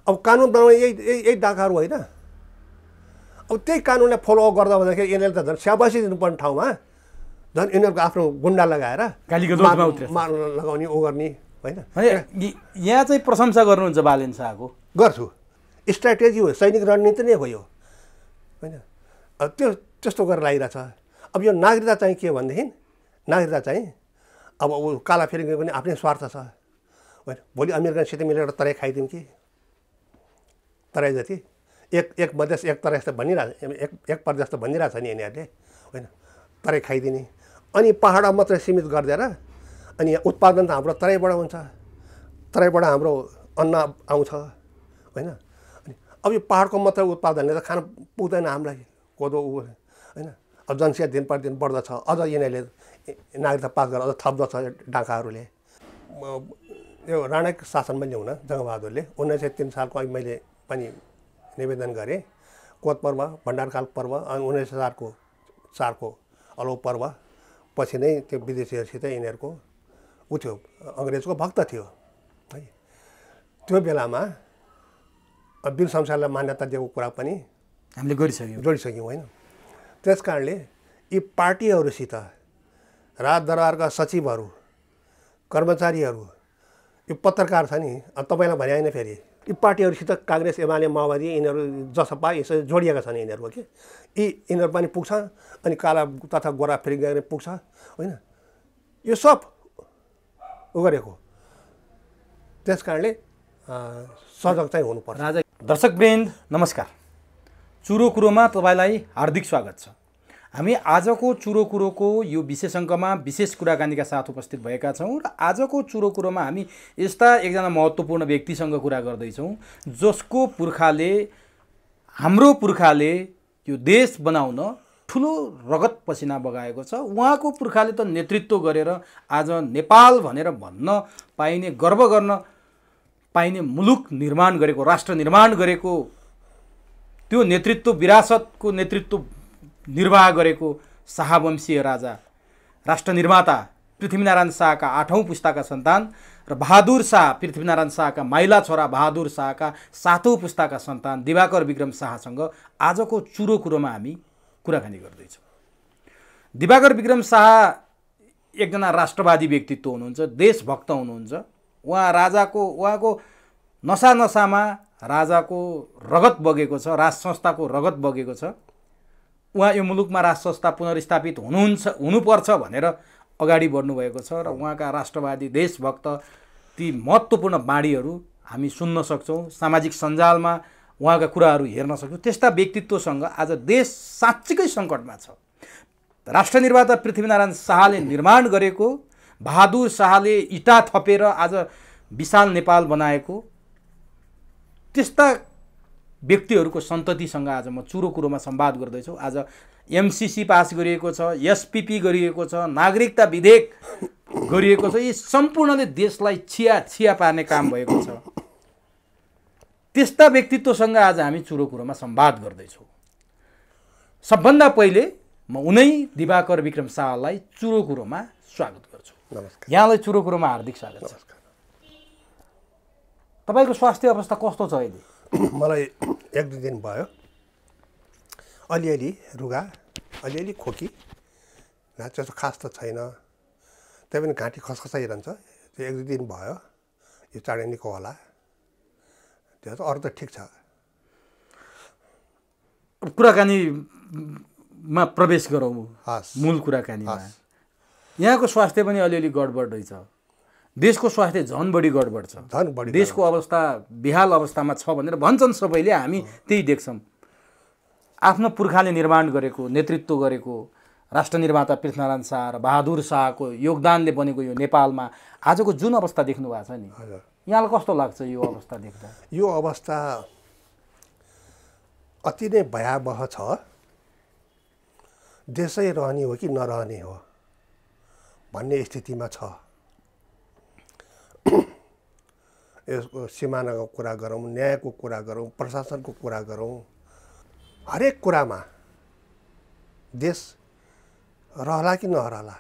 अब कानुन बनाउने यही डाकाहरू होइन। अब त्यही कानुनलाई फलोअप गर्दा भन्दाखेरि यिनीहरूले त झन् स्याबासी दिनुपर्ने ठाउँमा झन् यिनीहरूको आफ्नो गुन्डा लगाएर लगाउने ऊ गर्ने होइन। यहाँ चाहिँ प्रशंसा गर्नुहुन्छ बालेन शाहको? गर्छु, स्ट्राटेजी हो, सैनिक रणनीति नै हो यो होइन। अब त्यस्तो गरेर लागिरहेछ। अब यो नागरिकता चाहिँ के भनेदेखि नागरिकता चाहिँ अब ऊ काला फेरि पनि आफ्नै स्वार्थ छ होइन। भोलि अमेरिकनसित मिलेर तराई खाइदिउँ कि तराई जति एक मधेस एक तराई जस्तो भनिरहेछ, एक प्रदेश त भनिरहेछ नि यिनीहरूले होइन, तराई खाइदिने। अनि पहाडमा मात्रै सीमित गरिदिएर अनि यहाँ उत्पादन त हाम्रो तराईबाट हुन्छ, तराईबाट हाम्रो अन्न आउँछ होइन। अनि अब यो पहाडको मात्रै उत्पादनले त खान पुग्दैन हामीलाई, कोदो ऊ होइन। अब जनसङ्ख्या दिन प्रतिदिन बढ्दछ, अझ यिनीहरूले नागरिकता पास गरेर अझ थप्दछ डाकाहरूले। यो राणाको शासनमा ल्याउन जङ्गबहादुरले 1903 सालको अघि मैले पनि निवेदन गरेँ। कोत पर्व, भण्डारकाल पर्व अनि 1904को अलौ पर्व पछि नै त्यो विदेशीहरूसित यिनीहरूको ऊ थियो, अङ्ग्रेजको भक्त थियो है। त्यो बेलामा वीर शमशेरलाई मान्यता दिएको कुरा पनि हामीले जोडिसक्यौँ होइन। त्यस कारणले यी पार्टीहरूसित राजदरबारका सचिवहरू, कर्मचारीहरू, यो पत्रकार छ नि, अब तपाईँलाई भने होइन फेरि यी पार्टीहरूसित काङ्ग्रेस, एमाले, माओवादी यिनीहरू जसपा यसरी जोडिएका छन् यिनीहरूको कि यिनीहरू पनि पुग्छ अनि काला तथा गोरा फेरि गएर पुग्छ होइन। यो सब उ गरेको। त्यस कारणले सजग चाहिँ हुनुपर्छ। राजा दर्शकवृन्द नमस्कार, चुरो कुरोमा तपाईँलाई हार्दिक स्वागत छ। हामी आजको चुरो कुरोको यो विशेष अङ्कमा विशेष कुराकानीका साथ उपस्थित भएका छौँ र आजको चुरो कुरोमा हामी यस्ता एकजना महत्त्वपूर्ण व्यक्तिसँग कुरा गर्दैछौँ जसको पुर्खाले, हाम्रो पुर्खाले यो देश बनाउन ठुलो रगत पसिना बगाएको छ। उहाँको पुर्खाले त नेतृत्व गरेर आज नेपाल भनेर भन्न पाइने, गर्व गर्न पाइने मुलुक निर्माण गरेको, राष्ट्र निर्माण गरेको, त्यो नेतृत्व विरासतको नेतृत्व निर्वाह गरेको शाहवंशीय राजा, राष्ट्र निर्माता पृथ्वीनारायण शाहका 8औं पुस्ताका सन्तान र बहादुर शाह, पृथ्वीनारायण शाहका माइला छोरा बहादुर शाहका 7औं पुस्ताका सन्तान दिवाकर विक्रम शाहसँग आजको चुरो कुरोमा हामी कुराकानी गर्दैछौँ। दिवाकर विक्रम शाह एकजना राष्ट्रवादी व्यक्तित्व हुनुहुन्छ, देशभक्त हुनुहुन्छ। उहाँको नसामा राजाको रगत बगेको छ, राज संस्थाको रगत बगेको छ। उहाँ यो मुलुकमा राज संस्था पुनर्स्थापित हुनुपर्छ भनेर अगाडि बढ्नुभएको छ र उहाँका राष्ट्रवादी, देशभक्त ती महत्त्वपूर्ण बाणीहरू हामी सुन्न सक्छौँ, सामाजिक सञ्जालमा उहाँका कुराहरू हेर्न सक्छौँ। त्यस्ता व्यक्तित्वसँग आज देश साँच्चीकै सङ्कटमा छ। राष्ट्र निर्माता पृथ्वीनारायण शाहले निर्माण गरेको, बहादुर शाहले इँटा थपेर आज विशाल नेपाल बनाएको त्यस्ता व्यक्तिहरूको सन्ततिसँग आज म चुरो कुरोमा संवाद गर्दैछु। आज एमसिसी पास गरिएको छ, एसपिपी गरिएको छ, नागरिकता विधेयक गरिएको छ। यी सम्पूर्णले देशलाई छिया पार्ने काम भएको छ। त्यस्ता व्यक्तित्वसँग आज हामी चुरो कुरोमा संवाद गर्दैछौँ। सबभन्दा पहिले म उनै दिवाकर विक्रम शाहलाई चुरो कुरोमा स्वागत गर्छु। नमस्कार। यहाँलाई चुरो कुरोमा हार्दिक स्वागत छ। तपाईँको स्वास्थ्य अवस्था कस्तो छ अहिले? मलाई 1-2 दिन भयो, अलिअलि रुगा, अलिअलि खोकी, त्यस्तो खास त छैन। त्यही पनि घाँटी खसखसाइरहन्छ। त्यो 1-2 दिन भयो, यो चाँडै निको होला। त्यो त अरू त ठिक छ। कुराकानीमा प्रवेश गरौँ। मूल कुराकानीमा यहाँको स्वास्थ्य पनि अलिअलि गडबड रहेछ, देशको स्वास्थ्य झन् बढी गडबड छ। देशको अवस्था बेहाल अवस्थामा छ भनेर भन्छन् सबैले, हामी त्यही देख्छौँ। आफ्नो पुर्खाले निर्माण गरेको, नेतृत्व गरेको राष्ट्र निर्माता पृथ्वीनारायण शाह र बहादुर शाहको योगदानले बनेको यो नेपालमा आजको जुन अवस्था देख्नु भएको छ नि, यहाँलाई कस्तो लाग्छ यो अवस्था देख्दा? यो अवस्था अति नै भयावह छ। देशै रहने हो कि नरहने हो भन्ने स्थितिमा छ। यसको सिमानाको कुरा गरौँ, न्यायको कुरा गरौँ, प्रशासनको कुरा गरौँ, हरेक कुरामा देश रहला कि नरहला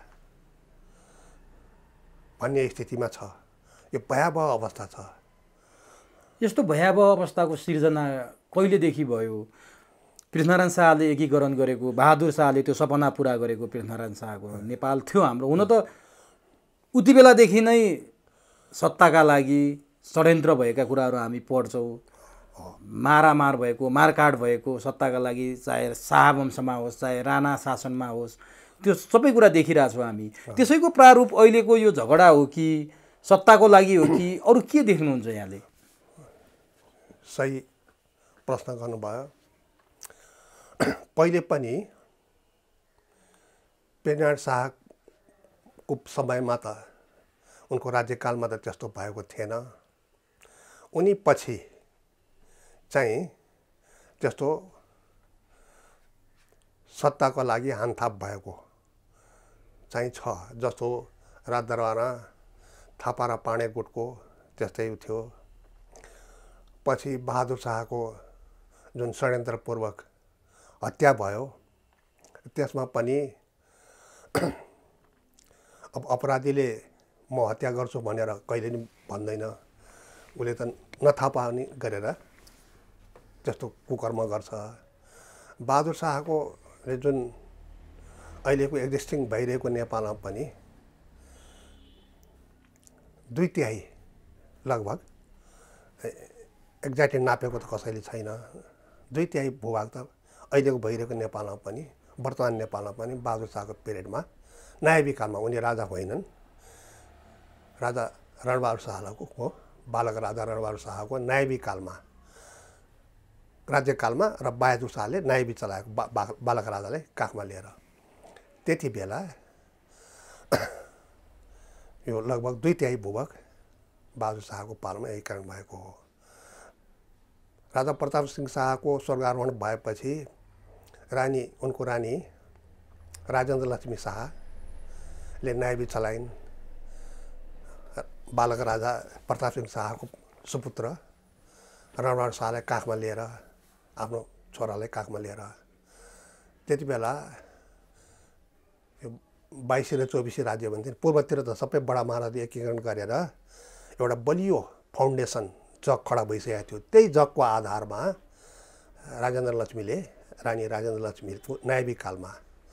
भन्ने स्थितिमा छ। यो भयावह अवस्था छ। यस्तो भयावह अवस्थाको सिर्जना कहिलेदेखि भयो? पृथ्वीनारायण शाहले एकीकरण गरेको, बहादुर शाहले त्यो सपना पुरा गरेको पृथ्वीनारायण शाहको नेपाल थियो हाम्रो। हुन त उति बेलादेखि नै सत्ताका लागि षड्यन्त्र भएका कुराहरू हामी पढ्छौँ। मारामार भएको, मारकाट भएको सत्ताका लागि, चाहे शाहवंशमा होस् चाहे राणा शासनमा होस्, त्यो सबै कुरा देखिरहेछौँ हामी। त्यसैको प्रारूप अहिलेको यो झगडा हो कि सत्ताको लागि हो कि अरू के देख्नुहुन्छ यहाँले? सही प्रश्न गर्नुभयो। पहिले पनि पृथ्वीनारायण शाहको समयमा त उनको राज्यकालमा त त्यस्तो भएको थिएन। उनी पछि चाहिँ त्यस्तो सत्ताको लागि हानथाप भएको चाहिँ छ। जस्तो राजदरबारमा थापा र पाणे गुटको त्यस्तै थियो। पछि बहादुर शाहको जुन षड्यन्त्रपूर्वक हत्या भयो, त्यसमा पनि अब अपराधीले म हत्या गर्छु भनेर कहिले नि भन्दैन। उसले त नथाहा पानी गरेर त्यस्तो कुकर्म गर्छ। बहादुर शाहको जुन अहिलेको एक्जिस्टिङ भइरहेको नेपालमा पनि 2/3 लगभग, एक्ज्याक्टली नापेको त कसैले छैन, 2/3 भूभाग त अहिलेको भइरहेको नेपालमा पनि, वर्तमान नेपालमा पनि बहादुर शाहको पिरियडमा नायबी कालमा, उनी राजा होइनन्, राजा रणबहादुर शाहको हो, बालक राजा रणबहादुर शाहको नायबी कालमा, राज्यकालमा र बहादुर शाहले नायबी चलाएको बालक राजालाई काखमा लिएर, त्यति बेला यो लगभग 2/3 भूभाग बहादुर शाहको पालामा एकीकरण भएको हो। राजा प्रताप सिंह शाहको स्वर्गारोहण भएपछि उनको रानी राजेन्द्र लक्ष्मी शाहले नायबी चलाइन्। बालक राजा प्रताप सिंह शाहको सुपुत्र रणबहादुर शाहलाई काखमा लिएर, आफ्नो छोरालाई काखमा लिएर, त्यति बेला यो 22 र 24 राज्य भन्थे। पूर्वतिर त सबै बडा महाराजले एकीकरण गरेर एउटा बलियो फाउन्डेसन जग खडा भइसकेको थियो। त्यही जगको आधारमा रानी राजेन्द्र लक्ष्मीको नायबी कालमा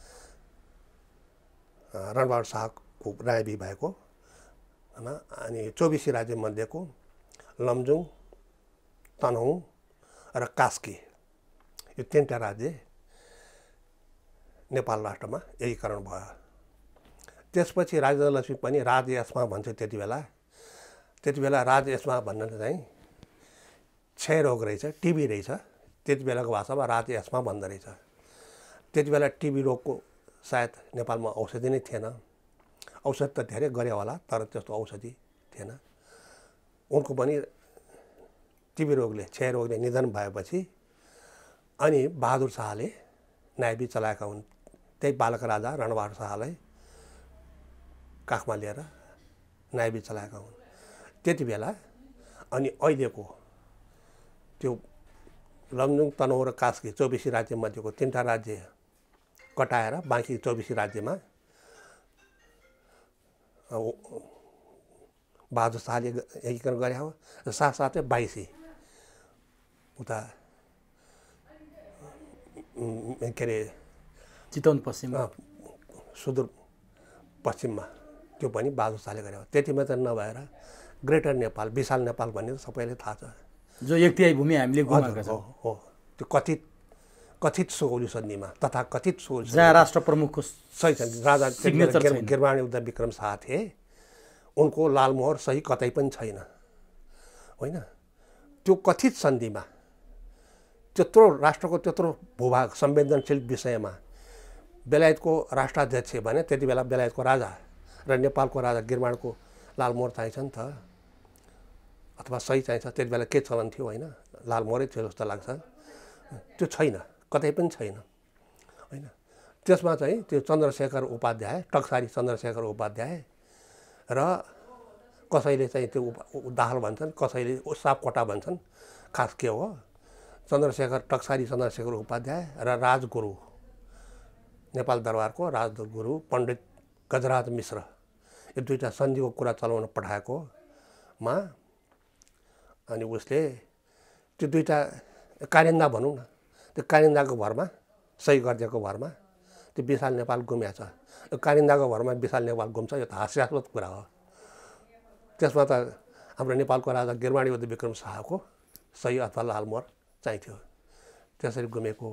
रणबहादुर शाहको नायबी भएको होइन। अनि 24 राज्य मध्येको लमजुङ, तनहुँ र कास्की, यो 3टा राज्य नेपाल राष्ट्रमा एकीकरण भयो। त्यसपछि राजेन्द्र लक्ष्मी पनि राजयशमा भन्छ। त्यति बेला राजयशमा भन्न चाहिँ क्षय रोग रहेछ, टिबी रहेछ। त्यति बेलाको भाषामा राजयशमा भन्दो रहेछ। त्यति बेला टिबी रोगको सायद नेपालमा औषधि नै थिएन। औषधि त धेरै गरे होला, तर त्यस्तो औषधि थिएन। उनको पनि टिबी रोगले, क्षय रोगले निधन भएपछि अनि बहादुर शाहले नायबी चलाएका हुन्। त्यही बालक राजा रणबहादुर शाहलाई काखमा लिएर नायबी चलाएका हुन्। त्यति बेला अनि अहिलेको त्यो लमजुङ, तनहुँ र कास्की 24 राज्य मध्येको 3टा राज्य कटाएर बाँकी 24 राज्यमा बहादुर शाहले एकीकरण गरे हो। र साथसाथै 22 उता के अरे चितवन पश्चिममा, सुदूर पश्चिममा त्यो पनि बहादुर शाहले गरे हो। त्यति मात्र नभएर ग्रेटर नेपाल, विशाल नेपाल भन्ने सबैले थाहा छ, जो 1/3 भूमि हामीले गुमाएका छौँ। हो, त्यो कथित सुगौली सन्धिमा, तथा कथित सुगौली जहाँ राष्ट्र प्रमुखको सही छ। राजा गिर्वाणी उद्धा विक्रम शाह थिए, उनको लालमोहर सही कतै पनि छैन होइन। त्यो कथित सन्धिमा त्यत्रो राष्ट्रको त्यत्रो भूभाग संवेदनशील विषयमा बेलायतको राष्ट्राध्यक्ष भने त्यति बेला बेलायतको राजा र नेपालको राजा गिर्वाणको लालमोहर चाहिन्छ नि त, अथवा सही चाहिन्छ। त्यति बेला के चलन थियो होइन, लालमोहरै थियो जस्तो लाग्छ। त्यो छैन, कतै पनि छैन होइन। त्यसमा चाहिँ त्यो चन्द्रशेखर उपाध्याय, टक्सारी चन्द्रशेखर उपाध्याय र कसैले चाहिँ त्यो दाहाल भन्छन्, कसैले सापकोटा भन्छन्, खास के हो टक्सारी चन्द्रशेखर उपाध्याय र राजगुरु, नेपाल दरबारको राजगुरु पण्डित गजराज मिश्र, यो 2टा सन्धिको कुरा चलाउन पठाएकोमा अनि उसले त्यो दुईवटा कालिन्दा भनौँ न, त्यो कालिन्दाको भरमा सही गरिदिएको भरमा त्यो विशाल नेपाल गुमेको छ। कालिन्दाको भरमा विशाल नेपाल गुम्छ, यो त हास्यास्पद कुरा हो। त्यसमा त हाम्रो नेपालको राजा गिर्वाणी युद्ध विक्रम शाहको सही अथवा लालमोहर चाहिन्थ्यो, त्यसरी गुमेको।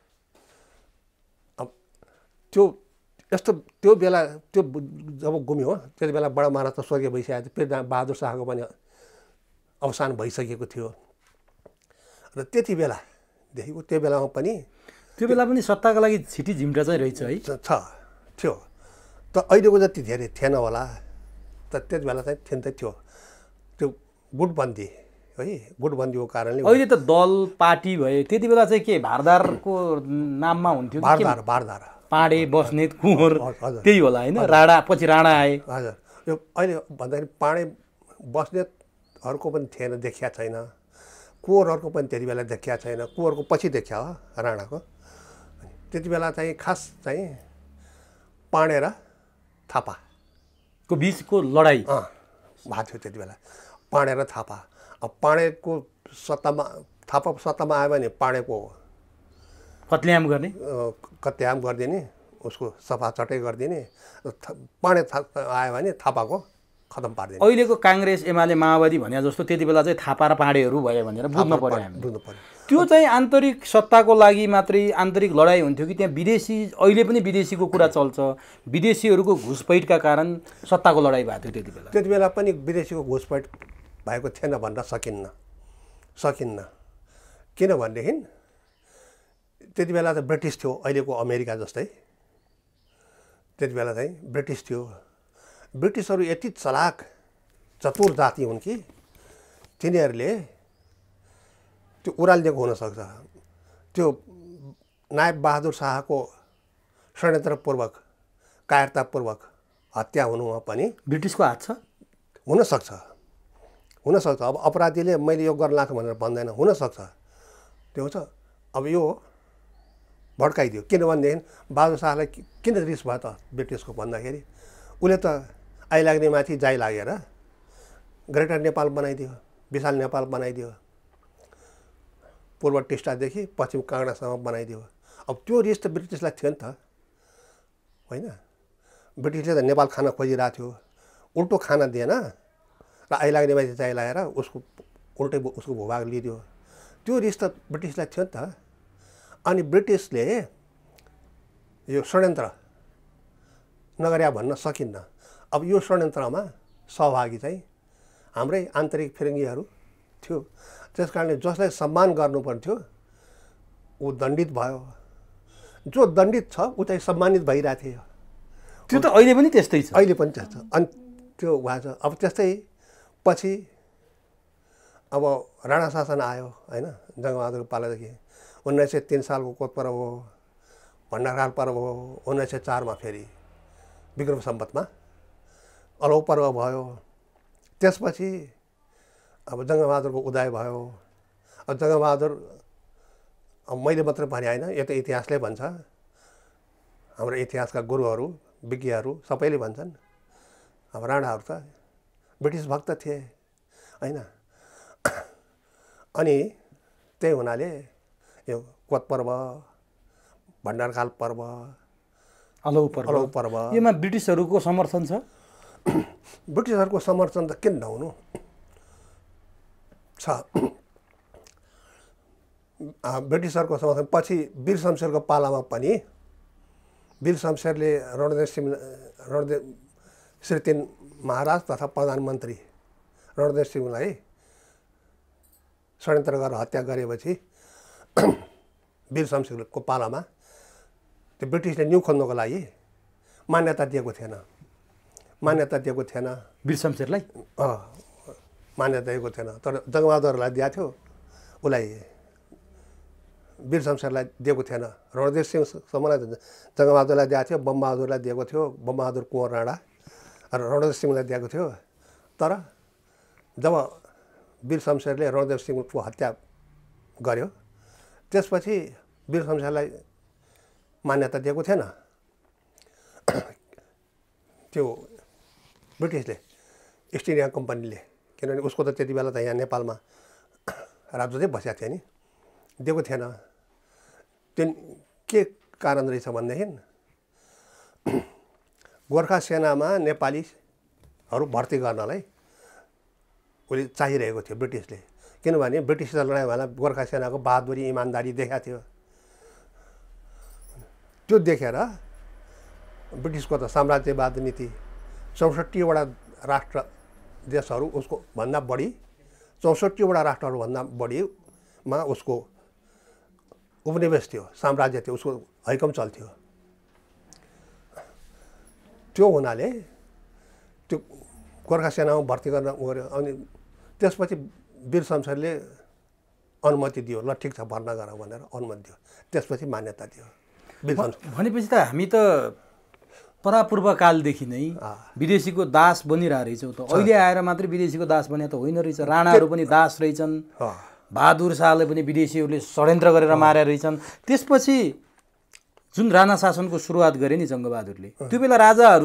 अब त्यो यस्तो त्यो बेला त्यो जब गुम्यो त्यति बेला बडा महाराज त स्वर्गीय भइसकेको थियो, फेरि बहादुर शाहको पनि अवसान भइसकेको थियो। र त्यति बेलादेखिको त्यो बेलामा पनि सत्ताको लागि छिटी झिम्टा चाहिँ रहेछ है, थियो। त अहिलेको जति धेरै थिएन होला, त त्यति बेला चाहिँ थिएन थियो। त्यो गुटबन्दी है, गुटबन्दीको कारणले अहिले त दल पार्टी भए, त्यति बेला चाहिँ के भारदारको नाममा हुन्थ्यो, भारदार पाँडे बस्नेत कुँवर त्यही होला होइन, राणा पछि राणा आए। हजुर, यो अहिले भन्दाखेरि पाँडे बस्नेतहरूको पनि थिएन, देखिया छैन। कुँवरहरूको पनि त्यति बेला देखिया छैन, कुँवरको पछि देखिया हो राणाको। त्यति बेला चाहिँ खास चाहिँ पाँडे र थापाको बिचको लडाइँ भएको थियो त्यति बेला, पाँडे र थापा। अब पाँडेको सत्तामा, थापा सत्तामा आयो भने पाँडेको कत्लेआम गरिदिने, उसको सफा चटै गरिदिने। पाँडे आयो भने थापाको खतम पारिदिने। अहिलेको काङ्ग्रेस एमाले माओवादी भने जस्तो त्यति बेला चाहिँ थापा र पाँडेहरू भयो भनेर बुझ्नु पर्यो। त्यो चाहिँ आन्तरिक सत्ताको लागि मात्रै आन्तरिक लडाइँ हुन्थ्यो कि त्यहाँ विदेशी, अहिले पनि विदेशीको कुरा चल्छ, विदेशीहरूको घुसपैठका कारण सत्ताको लडाइँ भएको थियो त्यति बेला पनि विदेशीको घुसपैठ भएको थिएन भन्न सकिन्न। किनभनेदेखि त्यति बेला त ब्रिटिस थियो, अहिलेको अमेरिका जस्तै। त्यति बेला चाहिँ ब्रिटिस थियो। ब्रिटिसहरू यति चलाक चतुर जाति हुन् कि तिनीहरूले त्यो उरालिदिएको हुनसक्छ। त्यो नायब बहादुर शाहको षड्यन्त्रपूर्वक कायरतापूर्वक हत्या हुनुमा पनि ब्रिटिसको हात छ, हुनसक्छ। अब अपराधीले मैले यो गर्न लाग्छु भनेर भन्दैन, हुनसक्छ त्यो छ। अब यो भड्काइदियो, किनभनेदेखि बहादुर शाहलाई किन रिस भयो त ब्रिटिसको भन्दाखेरि उसले त आइलाग्ने माथि जाइ लागेर ग्रेटर नेपाल बनाइदियो, विशाल नेपाल बनाइदियो, पूर्व टिस्टादेखि पश्चिम काँगडासम्म बनाइदियो। अब त्यो रिस त ब्रिटिसलाई थियो नि त होइन। ब्रिटिसले त नेपाल खान खोजिरहेको थियो, उल्टो खाना दिएन र आइलाग्ने माथि जाइ लागेर उल्टै उसको भूभाग लिइदियो। त्यो रिस त ब्रिटिसलाई थियो नि त। अनि ब्रिटिसले यो षड्यन्त्र नगर्या भन्न सकिन्न। अब यो षड्यन्त्रमा सहभागी चाहिँ हाम्रै आन्तरिक फिरङ्गीहरू थियो। त्यस कारणले जसलाई सम्मान गर्नुपर्थ्यो ऊ दण्डित भयो, जो दण्डित छ ऊ चाहिँ सम्मानित भइरहेको थियो। त्यो त अहिले पनि त्यस्तै छ, अहिले पनि त्यस्तो। अनि त्यो भएको छ। अब त्यस्तै पछि अब राणा शासन आयो होइन, जङ्गबहादुर पालादेखि 1903 सालको कोत पर्व हो, भण्डारकाल पर्व हो, 1904 फेरि विक्रम सम्वतमा अलौ पर्व भयो। त्यसपछि अब जङ्गबहादुरको उदय भयो। अब जङ्गबहादुर, अब मैले मात्रै भने होइन, यो त इतिहासले भन्छ, हाम्रो इतिहासका गुरुहरू विज्ञहरू सबैले भन्छन्। अब राणाहरू त ब्रिटिस भक्त थिए होइन। अनि त्यही हुनाले यो कोत पर्व, भण्डारकाल पर्व, अलौ पर्व यसमा ब्रिटिसहरूको समर्थन छ। ब्रिटिसहरूको समर्थन त किन नहुनु छ। ब्रिटिसहरूको समर्थन पछि वीर शमशेरको पालामा पनि वीर शमशेरले रणदेव श्री 3 महाराज तथा प्रधानमन्त्री रणदेव सिंहलाई षड्यन्त्र गरेर हत्या गरेपछि वीर शमशेरको पालामा त्यो ब्रिटिसले न्यु खोज्नको लागि मान्यता दिएको थिएन। वीर शमशेरलाई मान्यता दिएको थिएन। तर जङ्गबहादुरलाई दिएको थियो, उसलाई वीर शमशेरलाई दिएको थिएन। रणदेव सिंहसम्मलाई जङ्गबहादुरलाई दिएको थियो, बमबहादुरलाई दिएको थियो, बमबहादुर कुँवर राणा र रणदेव सिंहलाई दिएको थियो। तर जब वीर शमशेरले रणदेव सिंहको हत्या गर्यो त्यसपछि वीर शमशेरलाई मान्यता दिएको थिएन। त्यो ब्रिटिसले, इस्ट इन्डिया कम्पनीले, किनभने उसको त त्यति बेला त यहाँ नेपालमा राजदूतै बसेका थिए नि, दिएको थिएन। त्यो के कारण रहेछ भनेदेखि गोर्खा सेनामा नेपालीहरू भर्ती गर्नलाई उसले चाहिरहेको थियो ब्रिटिसले, किनभने ब्रिटिससित लडाइँ भएन गोर्खा सेनाको बहादुरी इमान्दारी देखाएको थियो। त्यो देखेर ब्रिटिसको त साम्राज्यवाद नीति 64वटा राष्ट्र देशहरू उसको भन्दा बढी 64वटा राष्ट्रहरूभन्दा बढीमा उसको उपनिवेश थियो, साम्राज्य थियो, उसको हैकम चल्थ्यो। त्यो हुनाले त्यो गोर्खा सेनामा भर्ती गर्न गऱ्यो। अनि त्यसपछि वीर शमशेरले अनुमति दियो, ल ठिक छ भर्ना गर भनेर अनुमति दियो। त्यसपछि मान्यता दियो वीर शमशेर। भनेपछि त हामी त परापूर्वकालदेखि नै विदेशीको दास बनिरहेको रहेछौँ त। अहिले आएर मात्रै विदेशीको दास बने त होइन रहेछ। राणाहरू पनि दास रहेछन्, बहादुर शाहले पनि विदेशीहरूले षड्यन्त्र गरेर मारेर रहेछन्। त्यसपछि जुन राणा शासनको सुरुवात गरे नि जङ्गबहादुरले, त्यो बेला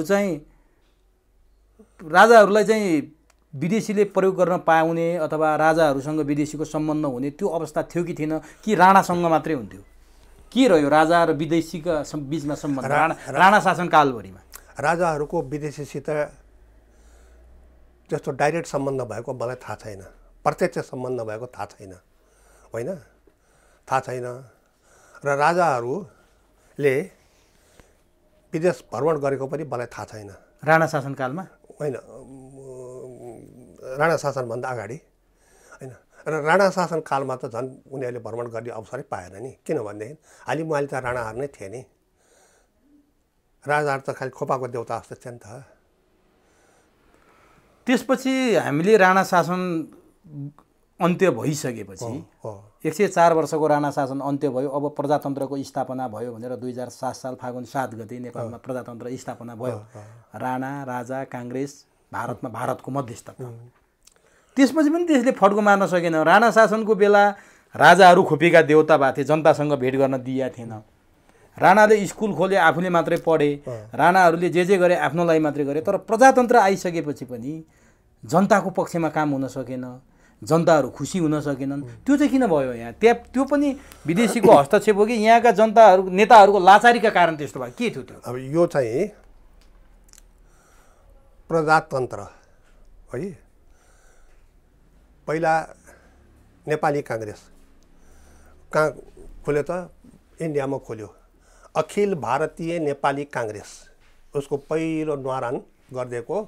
राजाहरूलाई चाहिँ विदेशीले प्रयोग गर्न पाउने अथवा राजाहरूसँग विदेशीको सम्बन्ध हुने त्यो अवस्था थियो कि थिएन, कि राणासँग मात्रै हुन्थ्यो? के रह्यो राजा र विदेशीका बिचमा सम्बन्ध राणा शासनकालभरिमा? राजाहरूको विदेशीसित त्यस्तो डाइरेक्ट सम्बन्ध भएको मलाई थाहा छैन, प्रत्यक्ष सम्बन्ध भएको थाहा छैन, होइन, थाहा छैन। र राजाहरूले विदेश भ्रमण गरेको पनि मलाई थाहा छैन। राणा शासनकालमा होइन, राणा शासनभन्दा अगाडि होइन। र राणा शासनकालमा त झन् उनीहरूले भ्रमण गर्ने अवसरै पाएन नि, किनभनेदेखि हालिमुहाली त राणाहरू नै थिए नि। राजाहरू त खालि खोपाको देउता जस्तो थिए नि त। त्यसपछि हामीले राणा शासन अन्त्य भइसकेपछि 104 वर्षको राणा शासन अन्त्य भयो। अब प्रजातन्त्रको स्थापना भयो भनेर 2007 साल फागुन 7 गते नेपालमा प्रजातन्त्र स्थापना भयो। राणा, राजा, काङ्ग्रेस, भारतको मध्यस्थता। त्यसपछि पनि त्यसले फड्को मार्न सकेन। राणा शासनको बेला राजाहरू खोपीका देउता भएको थिए, जनतासँग भेट गर्न दिएका थिएन। राणाले स्कुल खोले, आफूले मात्रै पढे, राणाहरूले जे गरे आफ्नो लागि मात्रै गरे। तर प्रजातन्त्र आइसकेपछि पनि जनताको पक्षमा काम हुन सकेन, जनताहरू खुसी हुन सकेनन्। त्यो चाहिँ किन भयो यहाँ? त्यो पनि विदेशीको हस्तक्षेप हो कि यहाँका नेताहरूको लाचारीका कारण त्यस्तो भयो? के थियो त्यो? अब यो चाहिँ प्रजातन्त्र है, पहिला नेपाली काङ्ग्रेस कहाँ खोल्यो त? इन्डियामा खोल्यो, अखिल भारतीय नेपाली काङ्ग्रेस। उसको पहिलो न्वारान गरिदिएको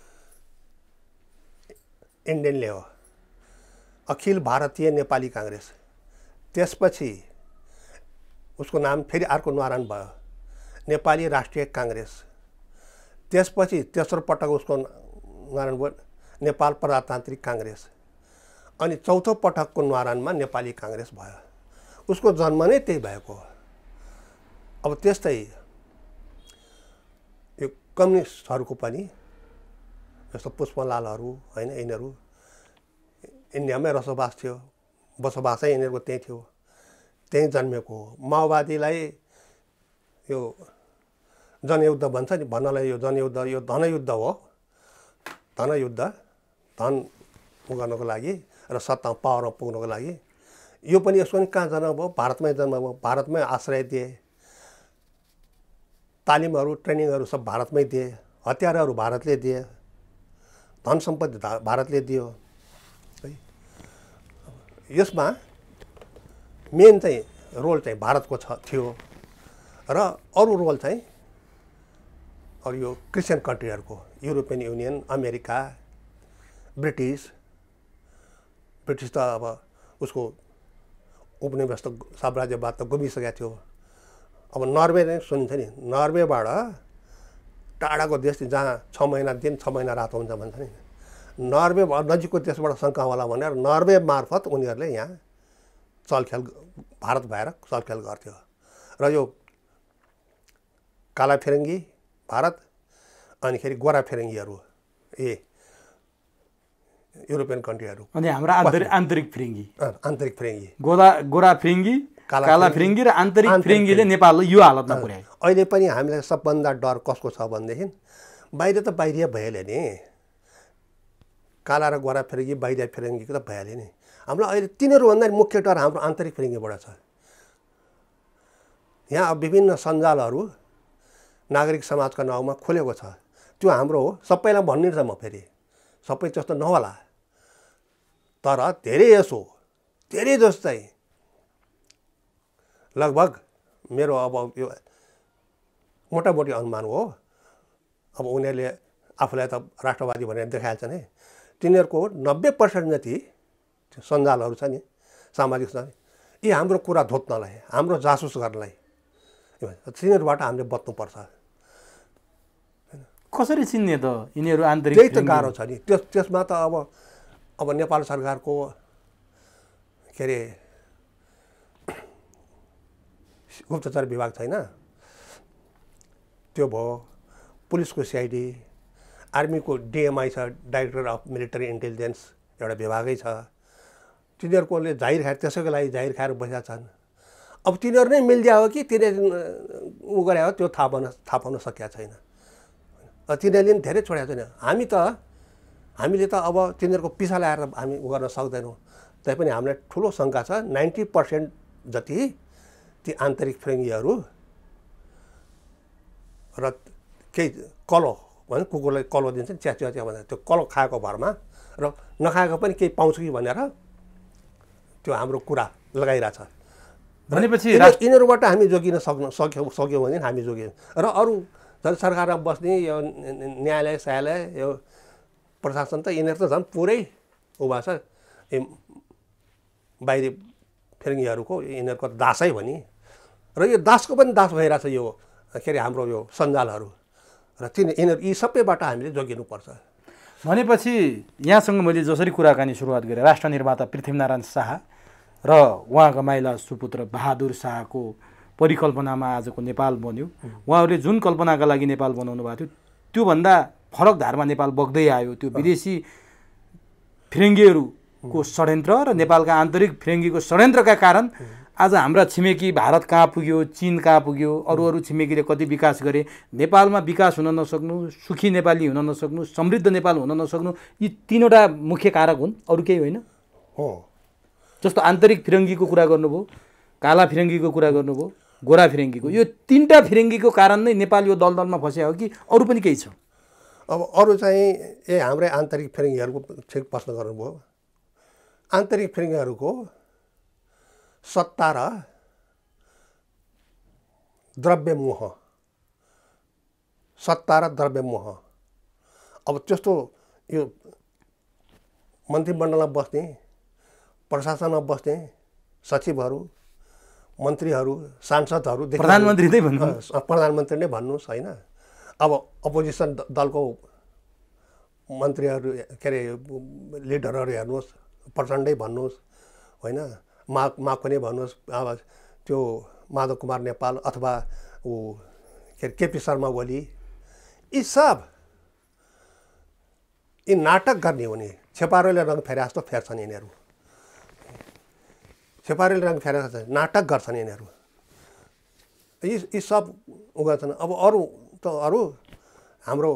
इन्डियनले हो, अखिल भारतीय नेपाली काङ्ग्रेस। त्यसपछि उसको नाम फेरि अर्को न्वारान भयो, नेपाली राष्ट्रिय काङ्ग्रेस। त्यसपछि तेस्रो पटक उसको न्वारान भयो नेपाल प्रजातान्त्रिक काङ्ग्रेस। अनि चौथो पटकको न्वारानमा नेपाली काङ्ग्रेस भयो। उसको जन्म नै त्यही भएको हो। अब त्यस्तै यो कम्युनिस्टहरूको पनि जस्तो पुष्पलालहरू होइन, यिनीहरू इन्डियामै बसोबासै यिनीहरूको त्यहीँ थियो, त्यहीँ जन्मेको हो। माओवादीलाई यो जनयुद्ध भन्छ नि, भन्नलाई यो जनयुद्ध यो धनयुद्ध हो। धन गर्नको लागि र सत्ता पावरमा पुग्नको लागि। यो पनि यसको पनि कहाँ जन्म भयो? भारतमै जन्म भयो। भारतमै आश्रय दिए, तालिमहरू ट्रेनिङहरू सब भारतमै दिए, हतियारहरू भारतले दिए, धन सम्पत्ति भारतले दियो है। यसमा मेन चाहिँ रोल चाहिँ भारतको थियो र अरू रोल चाहिँ अरू यो क्रिस्चियन कन्ट्रीहरूको, युरोपियन युनियन, अमेरिका, ब्रिटिस त अब उसको उपनिवेश त साम्राज्यवाद त गुमिसकेको थियो। अब नर्वे नै सुन्छ नि, नर्वेबाट टाढाको देश जहाँ 6 महिना दिन 6 महिना रात हुन्छ भन्छ नि, नर्वे नजिकको देशबाट शङ्का होला भनेर नर्वे मार्फत उनीहरूले यहाँ चलखेल भारत भएर चलखेल गर्थ्यो। र यो काला फिरङ्गी भारत अनिखेरि गोरा फिरङ्गीहरू युरोपियन कन्ट्रीहरू, अनि हाम्रा आन्तरिक फिरङ्गी, गोरा फिरङ्गी, काला फिरङ्गी र आन्तरिक फिरङ्गीले नेपाललाई यो हालतमा पुर्यायो। अहिले पनि हामीलाई सबभन्दा डर कसको छ भनेदेखि बाहिर त बाहिरिया भइहाल्यो नि, काला र गोरा फिरङ्गी बाहिरिया फिरङ्गीको त भइहाल्यो नि। हामीलाई अहिले तिनीहरूभन्दा मुख्य डर हाम्रो आन्तरिक फिरिङ्गीबाट छ। यहाँ विभिन्न सञ्जालहरू नागरिक समाजका नाउँमा खोलेको छ, त्यो हाम्रो हो। सबैलाई भन्ने छ म फेरि, सबै जस्तो नहोला, तर धेरै जस्तो चाहिँ लगभग मेरो अब यो मोटामोटी अनुमान हो। अब उनीहरूले आफूलाई त राष्ट्रवादी भनेर देखाइहाल्छ नि, तिनीहरूको 90% जति सञ्जालहरू छ नि सामाजिक सञ्जाल, यी हाम्रो कुरा धोत्नलाई, हाम्रो जासुस गर्नलाई, तिनीहरूबाट हामीले बच्नुपर्छ। कसरी चिन्ने त यिनीहरू आन्तरिक? त्यही त गाह्रो छ नि। त्यसमा त अब नेपाल सरकारको के अरे गुप्तचर विभाग छैन, त्यो भयो, पुलिसको सिआइडी, आर्मीको डिएमआई छ, डाइरेक्टर अफ मिलिटरी इन्टेलिजेन्स एउटा विभागै छ। तिनीहरूकोले जाहिर खाएर त्यसैको लागि जाहिर खाएर बसेका छन्। अब तिनीहरू नै मिल्दिया हो कि तिनीहरू उ गरे हो त्यो थाहा पाउन सकेका छैन। तिनीहरूले पनि धेरै छोडेको छैन। हामीले त अब तिनीहरूको पिछा लगाएर हामी उ गर्न सक्दैनौँ। तैपनि हामीलाई ठुलो शङ्का छ, 90% जति ती आन्तरिक फिरिङ्गीहरू र केही कलो भने कुकुरलाई कलो दिन्छ नि, च्याचिया भनेर त्यो कलो खाएको भरमा र नखाएको पनि केही पाउँछ कि भनेर त्यो हाम्रो कुरा लगाइरहेछ। भनेपछि यिनीहरूबाट हामी जोगिन सक्यौँ भने हामी जोग्यौँ। र अरू झन् सरकारमा बस्ने यो न्यायालय सायालय यो प्रशासन त यिनीहरू त झन् पुरै उ भएको छ, बाहिरी फिरिङ्गीहरूको यिनीहरूको दासै भनी। र यो दासको पनि दास भइरहेछ यो के अरे हाम्रो यो सञ्जालहरू। र यिनीहरू यी सबैबाट हामीले जोगिनुपर्छ। भनेपछि यहाँसँग मैले जसरी कुराकानी सुरुवात गरेँ, राष्ट्र निर्माता पृथ्वीनारायण शाह र उहाँका माइला सुपुत्र बहादुर शाहको परिकल्पनामा आजको नेपाल बन्यो। उहाँहरूले जुन कल्पनाका लागि नेपाल बनाउनु भएको थियो त्योभन्दा फरक धारमा नेपाल बग्दै आयो। त्यो विदेशी फिरिङ्गीहरूको षड्यन्त्र र नेपालका आन्तरिक फिरिङ्गीको षड्यन्त्रका कारण आज हाम्रा छिमेकी भारत कहाँ पुग्यो, चीन कहाँ पुग्यो, अरू छिमेकीले कति विकास गरे, नेपालमा विकास हुन नसक्नु, सुखी नेपाली हुन नसक्नु, समृद्ध नेपाल हुन नसक्नु, यी तीनवटा मुख्य कारक हुन्, अरू केही होइन हो। जस्तो आन्तरिक फिरिङ्गीको कुरा गर्नुभयो, काला फिरिङ्गीको कुरा गर्नुभयो, गोरा फिरिङ्गीको, यो तीनटा फिरिङ्गीको कारण नै नेपाल यो दलदलमा फस्या हो कि अरू पनि केही छ? अब अरू चाहिँ हाम्रै आन्तरिक फिरिङ्गीहरूको ठिक प्रश्न गर्नुभयो। आन्तरिक फिरिङ्गीहरूको सत्ता र द्रव्य मोह, सत्ता र द्रव्य मोह। अब त्यस्तो यो मन्त्रीमण्डलमा बस्ने, प्रशासनमा बस्ने सचिवहरू, मन्त्रीहरू, सांसदहरू, प्रधानमन्त्री नै भन्नु, प्रधानमन्त्री नै भन्नुहोस् होइन। अब अपोजिसन दलको मन्त्रीहरू के अरे लिडरहरू हेर्नुहोस्, प्रचण्डै भन्नुहोस् होइन, माको नै भन्नुहोस्, अब त्यो माधव कुमार नेपाल अथवा ऊ के अरे केपी शर्मा ओली, यी सब यी नाटक गर्ने हुने, छेपारोले रङ फेरे जस्तो फेर्छन् यिनीहरू, छेपारोले रङ फेरे जस्तो नाटक गर्छन् यिनीहरू। यी सब उ गर्छन्। अब अरू हाम्रो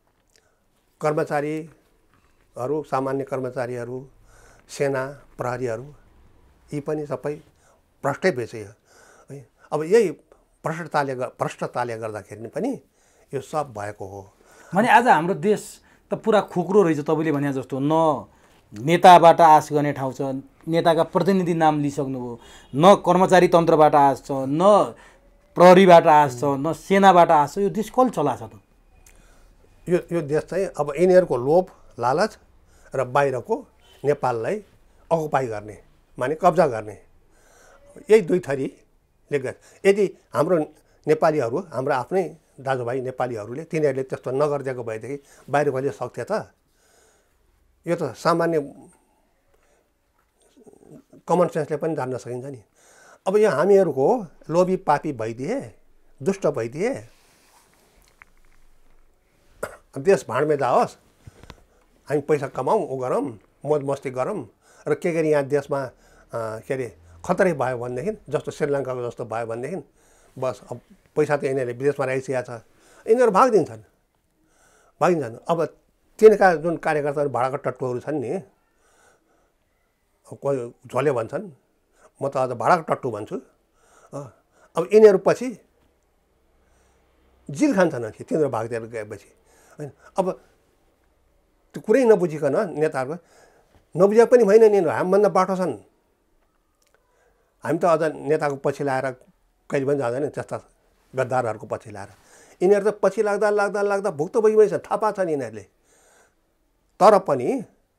कर्मचारीहरू, सामान्य कर्मचारीहरू, सेना प्रहरीहरू, यी पनि सबै भ्रष्टै विषय है। अब यही भ्रष्टताले गर्दाखेरि पनि यो सब भएको हो। भने आज हाम्रो देश त पुरा खोक्रो रहेछ तपाईँले भने जस्तो। न नेताबाट आश गर्ने ठाउँ छ, नेताका प्रतिनिधि नाम लिइसक्नुभयो, न कर्मचारी तन्त्रबाट आश छ, न प्रहरीबाट आश छ, न सेनाबाट आश छ। यो देश कसले चलाछ त? यो देश चाहिँ अब यिनीहरूको लोभ लालच र बाहिरको नेपाललाई अकुपाई गर्ने, माने कब्जा गर्ने, यही दुई थरीले गर्छ। यदि हाम्रो नेपालीहरू, हाम्रो आफ्नै दाजुभाइ नेपालीहरूले तिनीहरूले त्यस्तो नगरिदिएको भएदेखि बाहिर कहिले सक्थे त? यो त सामान्य कमन सेन्सले पनि जान्न सकिन्छ नि। अब यो हामीहरूको लोभी पापी भइदिए, दुष्ट भइदिए, देश भाँडमे जाओस्, हामी पैसा कमाउँ, उ गरौँ, मौज मस्ती गरौँ, र के गरी यहाँ देशमा के अरे खतरै भयो भनेदेखि, जस्तो श्रीलङ्काको जस्तो भयो भनेदेखि बस अब पैसा त यिनीहरूले विदेशमा राखिसकेको छ, यिनीहरू भागिदिन्छन्। अब तिनका जुन कार्यकर्ताहरू भाडाका टट्टुहरू छन् नि, कोही झोले भन्छन्, म त अझ भाडाको टट्टु भन्छु। अब यिनीहरू पछि जिल खान्छन् कि तिनीहरू भागतिर गएपछि होइन। अब त्यो कुरै नबुझिकन नेताहरू नबुझे पनि होइन, यिनीहरू हामीभन्दा बाटो छन्। हामी त अझ नेताको पछि लाएर कहिले पनि जाँदैन त्यस्ता गद्दारहरूको पछि लाएर। यिनीहरू त पछि लाग्दा लाग्दा लाग्दा भुक्तभोगी छ, थाहा पाएको छन् यिनीहरूले। तर पनि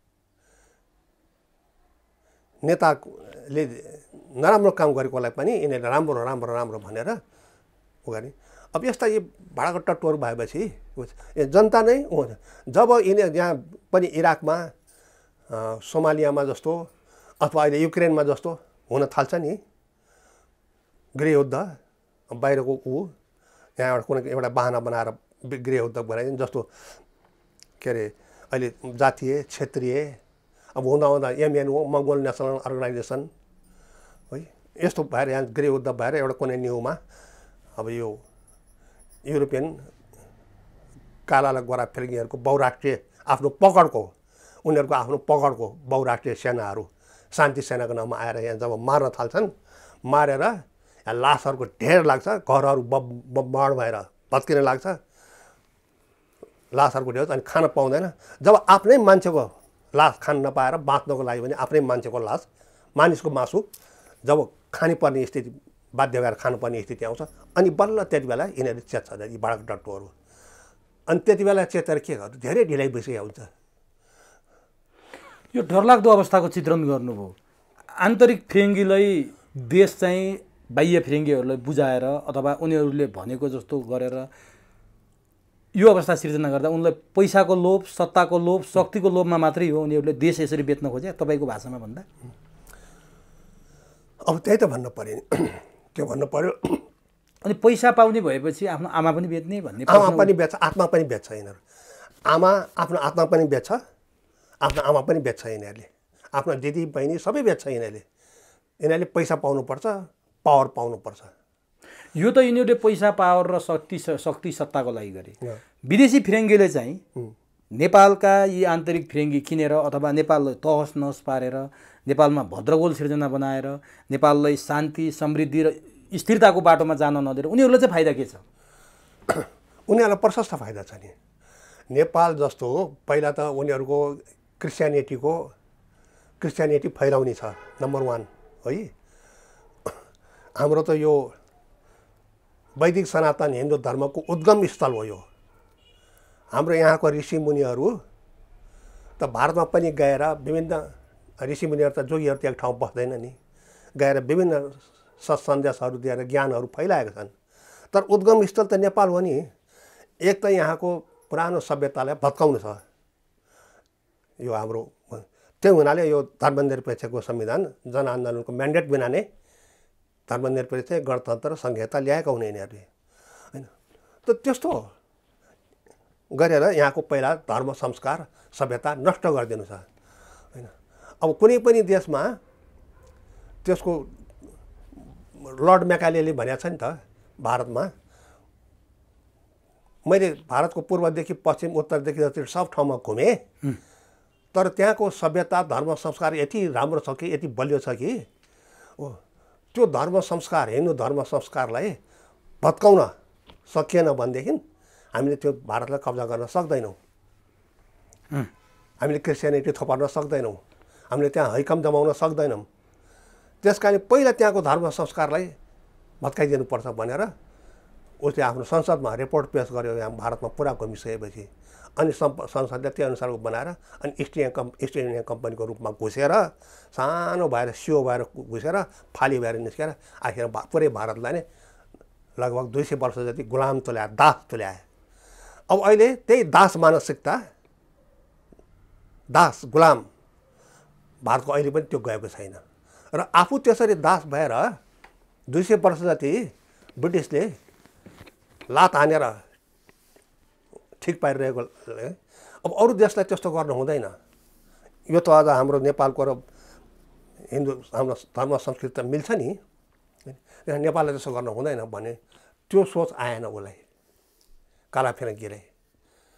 नेताले नराम्रो काम गरेकोलाई पनि यिनीहरूले राम्रो राम्रो राम्रो भनेर उ गर्ने। अब यस्ता यी भाडाको टट्टुहरू भएपछि जनता नै जब यिनीहरू यहाँ पनि इराकमा सोमालियामा जस्तो अथवा अहिले युक्रेनमा जस्तो हुन थाल्छ नि गृहयुद्ध, बाहिरको यहाँबाट कुनै एउटा बाहना बनाएर गृहयुद्ध बनाइदिने जस्तो के अरे अहिले जातीय क्षेत्रीय अब हुँदा हुँदा एमएनओ मङ्गोल नेसनल अर्गनाइजेसन है यस्तो भएर यहाँ गृहयुद्ध भएर एउटा कुनै न्युमा अब यो युरोपियन कालालाई गोरा फिर्गीहरूको बहुराष्ट्रिय आफ्नो पकडको उनीहरूको आफ्नो पकडको बहुराष्ट्रिय सेनाहरू शान्ति सेनाको नाममा आएर यहाँ जब मार्न थाल्छन्, मारेर यहाँ लासहरूको ढेर लाग्छ, घरहरू बम्बाड भएर भत्किन लाग्छ, लासहरूको ढेर अनि खान पाउँदैन। जब आफ्नै मान्छेको लास खान नपाएर बाँच्नको लागि भने आफ्नै मान्छेको लास मानिसको मासु जब खानुपर्ने स्थिति बाध्य भएर खानुपर्ने स्थिति आउँछ अनि बल्ल त्यति बेला यिनीहरू चेत्छ यी भाडाको टट्टुहरू। अनि त्यति बेला चेतेर के गर्नु, धेरै ढिलाइ भइसकेको हुन्छ। यो डरलाग्दो अवस्थाको चित्रण गर्नुभयो। आन्तरिक फिरङ्गीलाई देश चाहिँ बाह्य फिरङ्गीहरूलाई बुझाएर अथवा उनीहरूले भनेको जस्तो गरेर यो अवस्था सिर्जना गर्दा उनलाई पैसाको लोभ, सत्ताको लोभ, शक्तिको लोभमा मात्रै हो उनीहरूले देश यसरी बेच्न खोजे तपाईँको भाषामा भन्दा? अब त्यही त भन्नु पर्यो नि, त्यो भन्नु पर्यो। अनि पैसा पाउने भएपछि आफ्नो आमा पनि बेच्ने भन्ने? आमा पनि बेच्छ, आत्मा पनि बेच्छ यिनीहरू। आफ्नो आत्मा पनि बेच्छ, आफ्नो आमा पनि बेच्छ यिनीहरूले, आफ्नो दिदी बहिनी सबै बेच्छ यिनीहरूले पैसा पाउनुपर्छ, पावर पाउनुपर्छ। यो त यिनीहरूले पैसा पावर र शक्ति सत्ताको लागि गरे। विदेशी फिरङ्गीले चाहिँ नेपालका यी आन्तरिक फिरङ्गी किनेर अथवा नेपाललाई तहस नहस पारेर नेपालमा भद्रगोल सिर्जना बनाएर नेपाललाई शान्ति समृद्धि र स्थिरताको बाटोमा जान नदिएर उनीहरूलाई चाहिँ फाइदा के छ? उनीहरूलाई प्रशस्त फाइदा छ नि। नेपाल जस्तो पहिला त उनीहरूको क्रिस्चियनिटी फैलाउने छ नम्बर 1 है। हाम्रो त यो वैदिक सनातन हिन्दू धर्मको उद्गम स्थल हो यो। हाम्रो यहाँको ऋषिमुनिहरू त भारतमा पनि गएर विभिन्न ऋषिमुनिहरू त जोगीहरू त एक ठाउँ बस्दैन नि, गएर विभिन्न सत्सन्देशहरू दिएर ज्ञानहरू फैलाएका छन्। तर उद्गम स्थल त नेपाल हो नि। एक त यहाँको पुरानो सभ्यतालाई भत्काउनु छ यो हाम्रो। त्यो हुनाले यो धर्मनिरपेक्षको संविधान जनआन्दोलनको म्यान्डेट बिना नै धर्मनिरपेक्ष गणतन्त्र संहिता ल्याएका हुने यिनीहरूले होइन। त त्यस्तो गरेर यहाँको पहिला धर्म संस्कार सभ्यता नष्ट गरिदिनु छ होइन। अब कुनै पनि देशमा त्यसको लर्ड मेकालेले भनेको छ नि त, भारतमा मैले भारतको पूर्वदेखि पश्चिम उत्तरदेखि दक्षिण सब ठाउँमा घुमेँ, तर त्यहाँको सभ्यता धर्म संस्कार यति राम्रो छ कि यति बलियो छ कि त्यो धर्म संस्कार हिन्दू धर्म संस्कारलाई भत्काउन सकिएन भनेदेखि हामीले त्यो भारतलाई कब्जा गर्न सक्दैनौँ, हामीले क्रिस्चियनिटी थोपर्न सक्दैनौँ, हामीले त्यहाँ हैकम जमाउन सक्दैनौँ। त्यस कारण पहिला त्यहाँको धर्म संस्कारलाई भत्काइदिनुपर्छ भनेर उसले आफ्नो संसदमा रिपोर्ट पेश गर्यो। यहाँ भारतमा पुरा घुमिसकेपछि अनि संसदले त्यो अनुसारको बनाएर अनि इस्ट इन्डिया कम्पनीको रूपमा घुसेर सानो भएर सियो भएर घुसेर फाली भएर निस्केर आखिर पुरै भारतलाई नै लगभग 200 वर्ष जति गुलाम तुल्याए, दास तुल्याए। अब अहिले त्यही दास मानसिकता, दास गुलाम भारतको अहिले पनि त्यो गएको छैन र आफू त्यसरी दास भएर 200 वर्ष जति ब्रिटिसले लात हानेर ठिक पारिरहेको। अब अरू देशलाई त्यस्तो गर्नु हुँदैन। यो त अझ हाम्रो नेपालको र हिन्दू हाम्रो धर्म संस्कृति त मिल्छ नि, नेपाललाई त्यसो गर्नु हुँदैन भने त्यो सोच आएन उसलाई, काला फिरङ्गीलाई।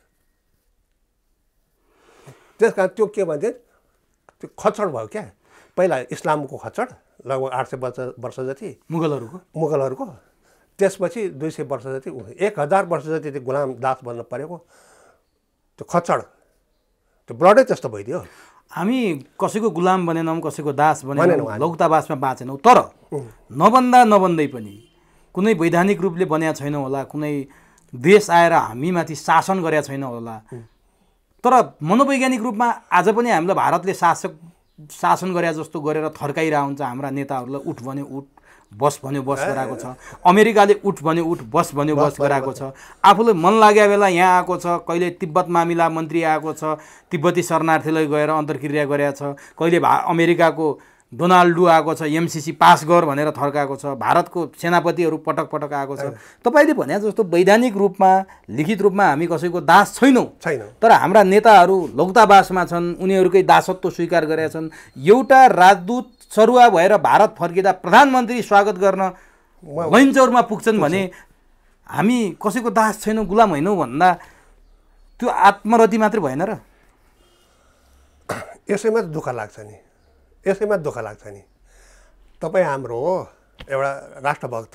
त्यस कारण त्यो के भन्छ त्यो खच्चड भयो क्या। पहिला इस्लामको खच्चड लगभग 800 वर्ष जति मुगलहरूको त्यसपछि 200 वर्ष जति 1000 वर्ष जति त्यो गुलाम दास बन्न परेको त्यो खच्चड त्यो ब्लडै त्यस्तो भइदियो। हामी कसैको गुलाम बनेनौँ, कसैको दास बनेनौँ, लौतावासमा बाँचेनौँ। तर नबन्दै पनि कुनै वैधानिक रूपले बनेका छैनौँ होला, कुनै देश आएर हामीमाथि शासन गरेका छैन होला, तर मनोवैज्ञानिक रूपमा आज पनि हामीलाई भारतले शासन गरे जस्तो गरेर थर्काइरहेको हुन्छ। हाम्रा नेताहरूलाई उठ भन्यो उठ, बस भन्यो बस गराएको छ। अमेरिकाले उठ भन्यो उठ, बस भन्यो बस गराएको छ। आफूलाई मन लागेको बेला यहाँ आएको छ। कहिले तिब्बत मामिला मन्त्री आएको छ, तिब्बती शरणार्थीलाई गएर अन्तर्क्रिया गरेको छ। कहिले अमेरिकाको डोनाल्डो आएको छ, एमसीसी पास गर भनेर थर्काएको छ। भारतको सेनापतिहरू पटक पटक आएको छ। तपाईँले भने जस्तो वैधानिक रूपमा लिखित रूपमा हामी कसैको दास छैनौँ, तर हाम्रा नेताहरू लौतावासमा छन्, उनीहरूकै दासत्व स्वीकार गरेका छन्। एउटा राजदूत सरुवा भएर भारत फर्किँदा प्रधानमन्त्री स्वागत गर्न लैनचौरमा पुग्छन् भने हामी कसैको दास छैनौँ, गुलाम होइनौँ भन्दा त्यो आत्मरति मात्रै भएन र? यसैमा दुःख लाग्छ नि, यसैमा दुःख लाग्छ नि। तपाईँ हाम्रो एउटा राष्ट्रभक्त,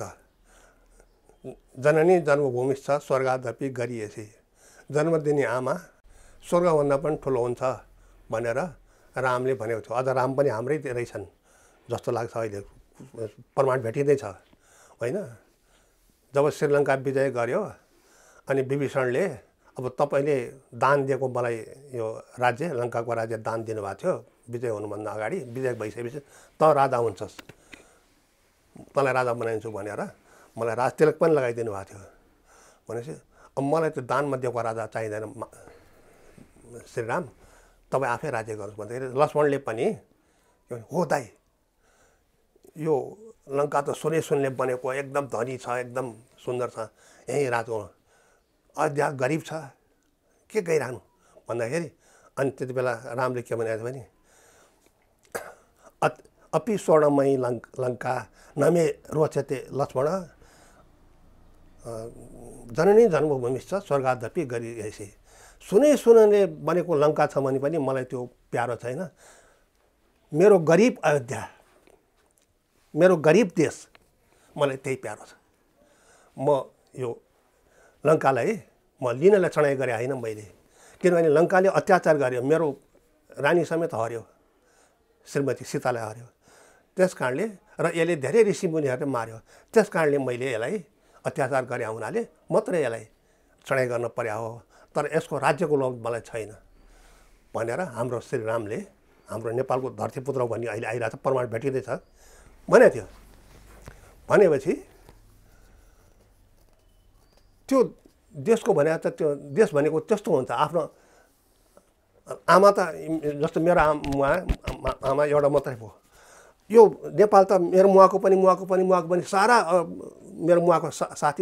जननी जन्मभूमिस्थ स्वर्गादपि गरिएछि, जन्म दिने आमा स्वर्गभन्दा पनि ठुलो हुन्छ भनेर रामले भनेको छ। अझ राम पनि हाम्रै रहेछन् जस्तो लाग्छ। अहिले प्रमाण भेटिँदैछ होइन। जब श्रीलङ्का विजय गर्यो अनि विभीषणले अब तपाईँले दान दिएको मलाई यो राज्य, लङ्काको राज्य दान दिनुभएको थियो विजय हुनुभन्दा अगाडि, विजय भइसकेपछि त राजा हुन्छस्, तँलाई राजा बनाइदिन्छु भनेर मलाई राज तिलक पनि लगाइदिनु भएको थियो। भनेपछि अब मलाई त्यो दानमा दिएको राजा चाहिँदैन श्रीराम, तपाईँ आफै राज्य गर्नुहोस् भन्दाखेरि लक्ष्मणले पनि हो दाइ, यो लङ्का त सुनले बनेको, एकदम धनी छ, एकदम सुन्दर छ, यहीँ राज हो, अयोध्या गरिब छ, के गइरहनु भन्दाखेरि अनि त्यति बेला रामले के भनेको थियो भने अपि स्वर्णमयी लङ्का नमे रोचते लक्ष्मण जननी जन्मभूमिश्च स्वर्गादपि गरिएछि। सुनले बनेको लङ्का छ भने पनि मलाई त्यो प्यारो छैन। मेरो गरिब अयोध्या, मेरो गरिब देश, मलाई त्यही प्यारो छ। म यो लङ्कालाई म लिनलाई चढाइ गरे होइन मैले, किनभने लङ्काले अत्याचार गर्यो, मेरो रानी समेत हर्यो, श्रीमती सीतालाई हर्यो। त्यस कारणले र यसले धेरै ऋषिमुनिहरूले मार्यो, त्यस कारणले मैले यसलाई अत्याचार गरे हुनाले मात्रै यसलाई चढाइ गर्न पर्या हो, तर यसको राज्यको लोभ मलाई छैन भनेर हाम्रो श्रीरामले, हाम्रो नेपालको धरतीपुत्र भन्ने अहिले आइरहेको छ, प्रमाण भेटिँदैछ भनेको थियो। भनेपछि त्यो देशको भने त त्यो देश भनेको त्यस्तो हुन्छ। आफ्नो आमा त जस्तो मेरो आमा एउटा मात्रै भयो। यो नेपाल त मेरो मुवाको पनि सारा मेरो मुवाको साथी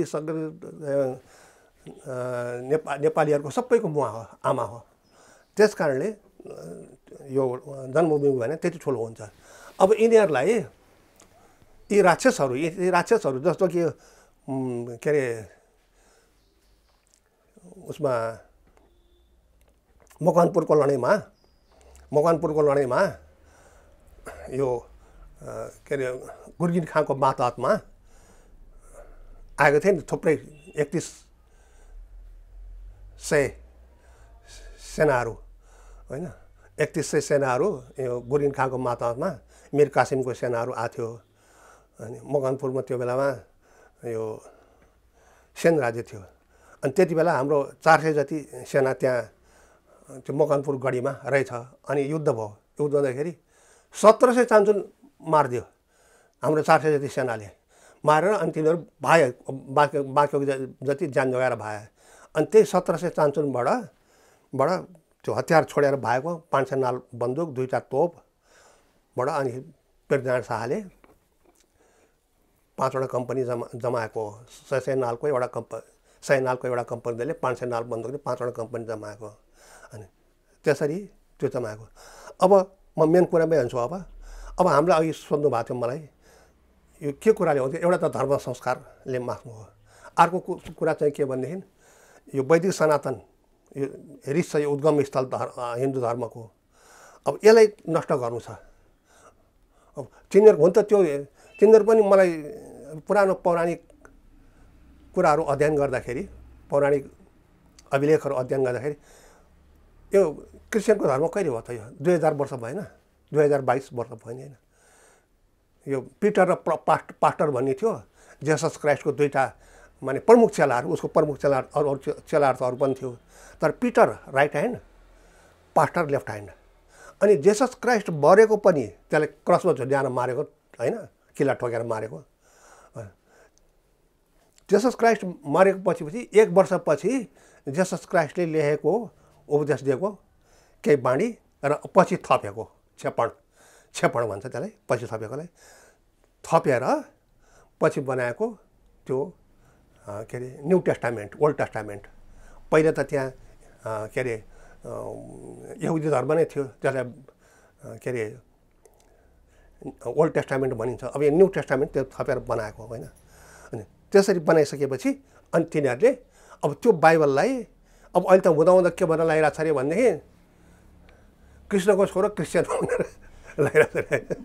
नेपालीहरूको सबैको मुवा हो, आमा हो। त्यस कारणले यो जन्मभूमि भने त्यति ठुलो हुन्छ। अब यिनीहरूलाई यी राक्षसहरू जस्तो कि के अरे उसमा मकवानपुरको लडाइँमा यो के अरे गुर्गिन खाँको मातहतमा आएको थियो नि थुप्रै 3100 सेनाहरू होइन, 3100 सेनाहरू यो गुर्गिन खाँको मातहतमा मिर कासिमको सेनाहरू आएको थियो। अनि मकवानपुरमा त्यो बेलामा यो सेन राज्य थियो। अनि त्यति बेला हाम्रो 400 जति सेना त्यहाँ त्यो मकवानपुर गढीमा रहेछ। अनि युद्ध भयो, युद्ध हुँदाखेरि 1700 चान्चुन मारिदियो हाम्रो 400 जति सेनाले मारेर। अनि तिनीहरू भाए, बाँकेको जति ज्यान जोगाएर भाए। अनि त्यही 1700 चान्चुनबाट त्यो हतियार छोडेर भएको 500 नाल बन्दुक, 2टा तोपबाट अनि पृथ्वीनारायण शाहले 5वटा कम्पनी जमाएको, 100 नालको एउटा कम्पनी, 100 नालको एउटा कम्पनीले 500 नाल बन्दुकले 5वटा कम्पनी जमाएको। अनि त्यसरी त्यो जमाएको। अब म मेन कुरामै जान्छु। अब हामीलाई अघि सोध्नु भएको थियो मलाई यो के कुराले हुन्छ। एउटा त धर्म संस्कारले माग्नु हो, अर्को कुरा चाहिँ के भनेदेखि यो वैदिक सनातन यो ऋष छ, यो उद्गम स्थल हिन्दू धर्मको। अब यसलाई नष्ट गर्नु छ अब तिनीहरूको हुन त त्यो तिनीहरू पनि मलाई पुरानो पौराणिक कुराहरू अध्ययन गर्दाखेरि पौराणिक अभिलेखहरू अध्ययन गर्दाखेरि यो क्रिस्चियनको धर्म कहिले हो त यो 2000 वर्ष भएन 2022 वर्ष भएन होइन यो पिटर र पास्टर भन्ने थियो जेसस क्राइस्टको दुईटा माने प्रमुख चेलाहरू उसको प्रमुख चेलाहरू अरू चेलाहरू त अरू पनि थियो तर Peter right hand pastor left hand अनि जेसस क्राइस्ट मरेको पनि त्यसलाई क्रसमा झुन्ड्याएर मारेको होइन किल्ला ठोकेर मारेको जेसस क्राइस्ट मरेको पछि 1 वर्षपछि जेसस क्राइस्टले लेखेको उपदेश दिएको केही बाणी र पछि थपेको छेपण भन्छ त्यसलाई पछि थपेकोलाई थपेर पछि बनाएको त्यो के अरे न्यू टेस्टामेन्ट ओल्ड टेस्टामेन्ट पहिले त त्यहाँ के अरे यहुदी धर्म नै थियो त्यसलाई के अरे ओल्ड टेस्टामेन्ट भनिन्छ अब यो न्यू टेस्टामेन्ट त्यो थपेर बनाएको होइन अनि त्यसरी बनाइसकेपछि अनि तिनीहरूले अब त्यो बाइबललाई अब अहिले त हुँदा के भन्न लागिरहेको छ अरे भनेदेखि कृष्णको छोरो क्रिस्चियन भनेर लागिरहेको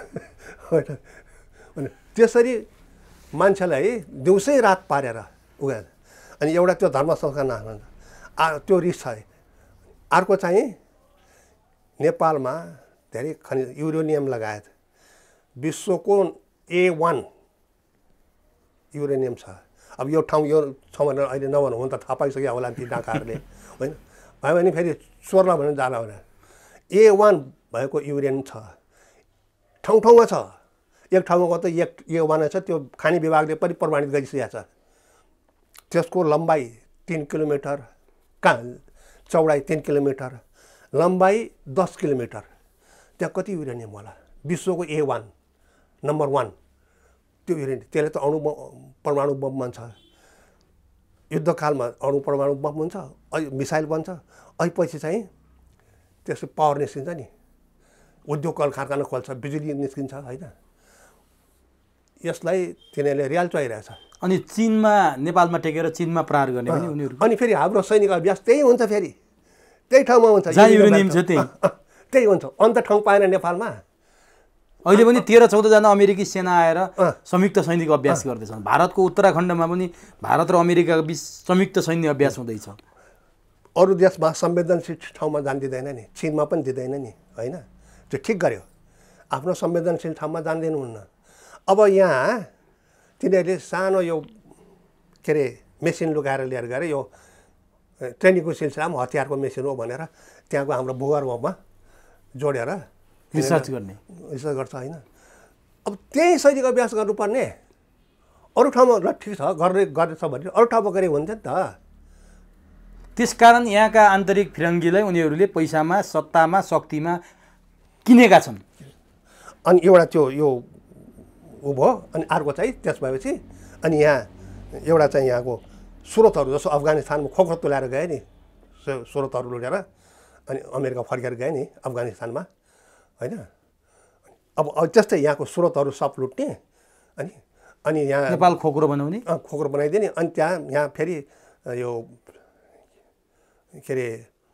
छ होइन त्यसरी मान्छेलाई दिउँसै रात पारेर उयो अनि एउटा त्यो धर्म संस्कार त्यो रिस छ अर्को चाहिँ नेपालमा धेरै युरेनियम लगायत विश्वको A1 युरेनियम छ अब यो ठाउँ भनेर अहिले नभनु हुन त थाहा पाइसक्यो होला ती डाकाहरूले होइन भयो भने फेरि स्वर्ण भनेर जाला भनेर A1 भएको युरेनियम छ ठाउँ छ एक ठाउँमा त A1 छ त्यो खानी विभागले पनि प्रमाणित गरिसकेको छ त्यसको लम्बाइ 3 किलोमिटर चौडाइ 3 किलोमिटर लम्बाइ 10 किलोमिटर त्यहाँ कति युरेनियम होला विश्वको A1 नम्बर 1 त्यो युरेनियम त्यसले त परमाणु बम बन्छ युद्धकालमा परमाणु बम हुन्छ मिसाइल बन्छ पछि चाहिँ त्यसको पावर निस्किन्छ नि उद्योग कल कारखाना खोल्छ बिजुली निस्किन्छ होइन यसलाई तिनीहरूले रियाल चाहिरहेछ अनि चीनमा नेपालमा टेकेर चीनमा प्रहार गर्ने पनि उनीहरू अनि फेरि हाम्रो सैनिक अभ्यास त्यही हुन्छ फेरि त्यही ठाउँमा हुन्छ जहाँ युरेनियम छ त्यही हुन्छ अन्त ठाउँ पाएन नेपालमा अहिले पनि 13-14 जना अमेरिकी सेना आएर संयुक्त सैनिक अभ्यास गर्दैछन् भारतको उत्तराखण्डमा पनि भारत र अमेरिकाको बीच संयुक्त सैन्य अभ्यास हुँदैछ अरू देशमा संवेदनशील ठाउँमा जान दिँदैन नि चीनमा पनि दिँदैन नि होइन त्यो ठिक गर्यो आफ्नो संवेदनशील ठाउँमा जान दिनुहुन्न अब यहाँ तिनीहरूले सानो यो के अरे मेसिन लुगाएर लिएर गएर यो ट्रेनिङको सिलसिलामा हतियारको मेसिन हो भनेर त्यहाँको हाम्रो भूगर्भमा जोडेर रिसर्च गर्छ होइन अब त्यही सैनिक अभ्यास गर्नुपर्ने अरू ठाउँमा ल ठिक छ गर्दैछ भने अरू ठाउँमा गरे हुन्थ्यो नि त त्यसकारण यहाँका आन्तरिक फिरङ्गीलाई उनीहरूले पैसामा सत्तामा शक्तिमा किनेका छन् अनि एउटा त्यो यो ऊ भयो अनि अर्को चाहिँ त्यस भएपछि अनि यहाँ एउटा चाहिँ यहाँको स्रोतहरू जस्तो अफगानिस्तानमा खोक्रो तुल्याएर गए नि स्रोतहरू लुटेर अनि अमेरिका फर्केर गए नि अफगानिस्तानमा होइन अब त्यस्तै यहाँको स्रोतहरू सब लुट्ने अनि यहाँ नेपाल खोक्रो बनाउने खोक्रो बनाइदिने अनि यहाँ फेरि यो के अरे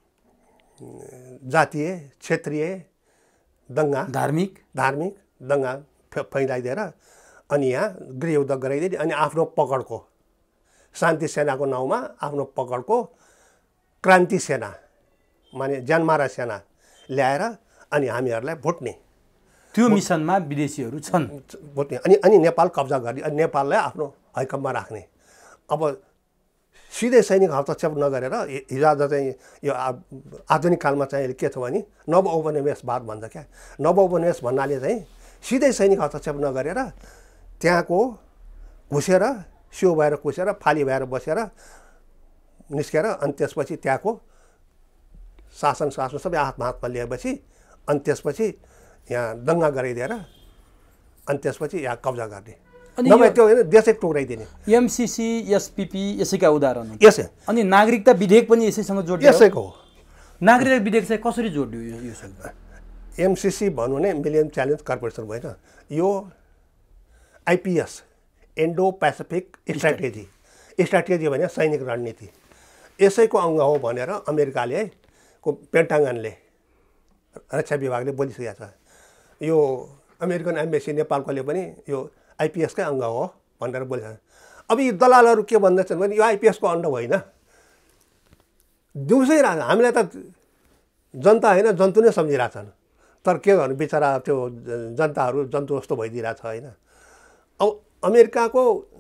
जातीय क्षेत्रीय दङ्गा धार्मिक दङ्गा फैलाइदिएर अनि यहाँ गृहयुद्ध गराइदिने अनि आफ्नो पकडको शान्ति सेनाको नाउँमा आफ्नो पकडको क्रान्ति सेना माने ज्यानमारा सेना ल्याएर अनि हामीहरूलाई भुट्ने त्यो मिसनमा विदेशीहरू छन् भुट्ने अनि नेपाल कब्जा गर्ने अनि नेपाललाई आफ्नो हैकममा राख्ने अब सिधै सैनिक हस्तक्षेप नगरेर हिजो आज चाहिँ यो आधुनिक कालमा चाहिँ के छ भने नव औपनिवेशवाद भन्छ क्या नव औपनिवेश भन्नाले चाहिँ सिधै सैनिक हस्तक्षेप नगरेर त्यहाँको घुसेर सिउ भएर घुसेर फाली भएर बसेर निस्केर अनि त्यसपछि त्यहाँको शासन सबै हातमा लिएपछि अनि त्यसपछि यहाँ दङ्गा गराइदिएर अनि त्यसपछि यहाँ कब्जा गर्ने नभए त्यो होइन देशै टुक्राइदिने एमसिसी एसपिपी यसैका उदाहरण यसै अनि नागरिकता विधेयक पनि यसैसँग जोडियो यसैको हो नागरिकता विधेयक चाहिँ कसरी जोडियो यो एमसिसी भन्नु नै मिलियन च्यालेन्ज कर्पोरेसन होइन यो आइपिएस इन्डो पेसिफिक स्ट्राटेजी भने सैनिक रणनीति यसैको अङ्ग हो भनेर अमेरिकाले को पेन्टागनले रक्षा विभागले बोलिसकेको छ यो अमेरिकन एम्बेसी नेपालकोले पनि यो आइपिएसकै अङ्ग हो भनेर बोलेको। अब यी दलालहरू के भन्दैछन् भने यो आइपिएसको अन्ड होइन, दिउँसै हामीलाई त जनता होइन जन्तु नै सम्झिरहेछन्। तर के गर्नु, बिचरा त्यो जनताहरू जन्तु जस्तो भइदिइरहेछ होइन। अब अमेरिकाको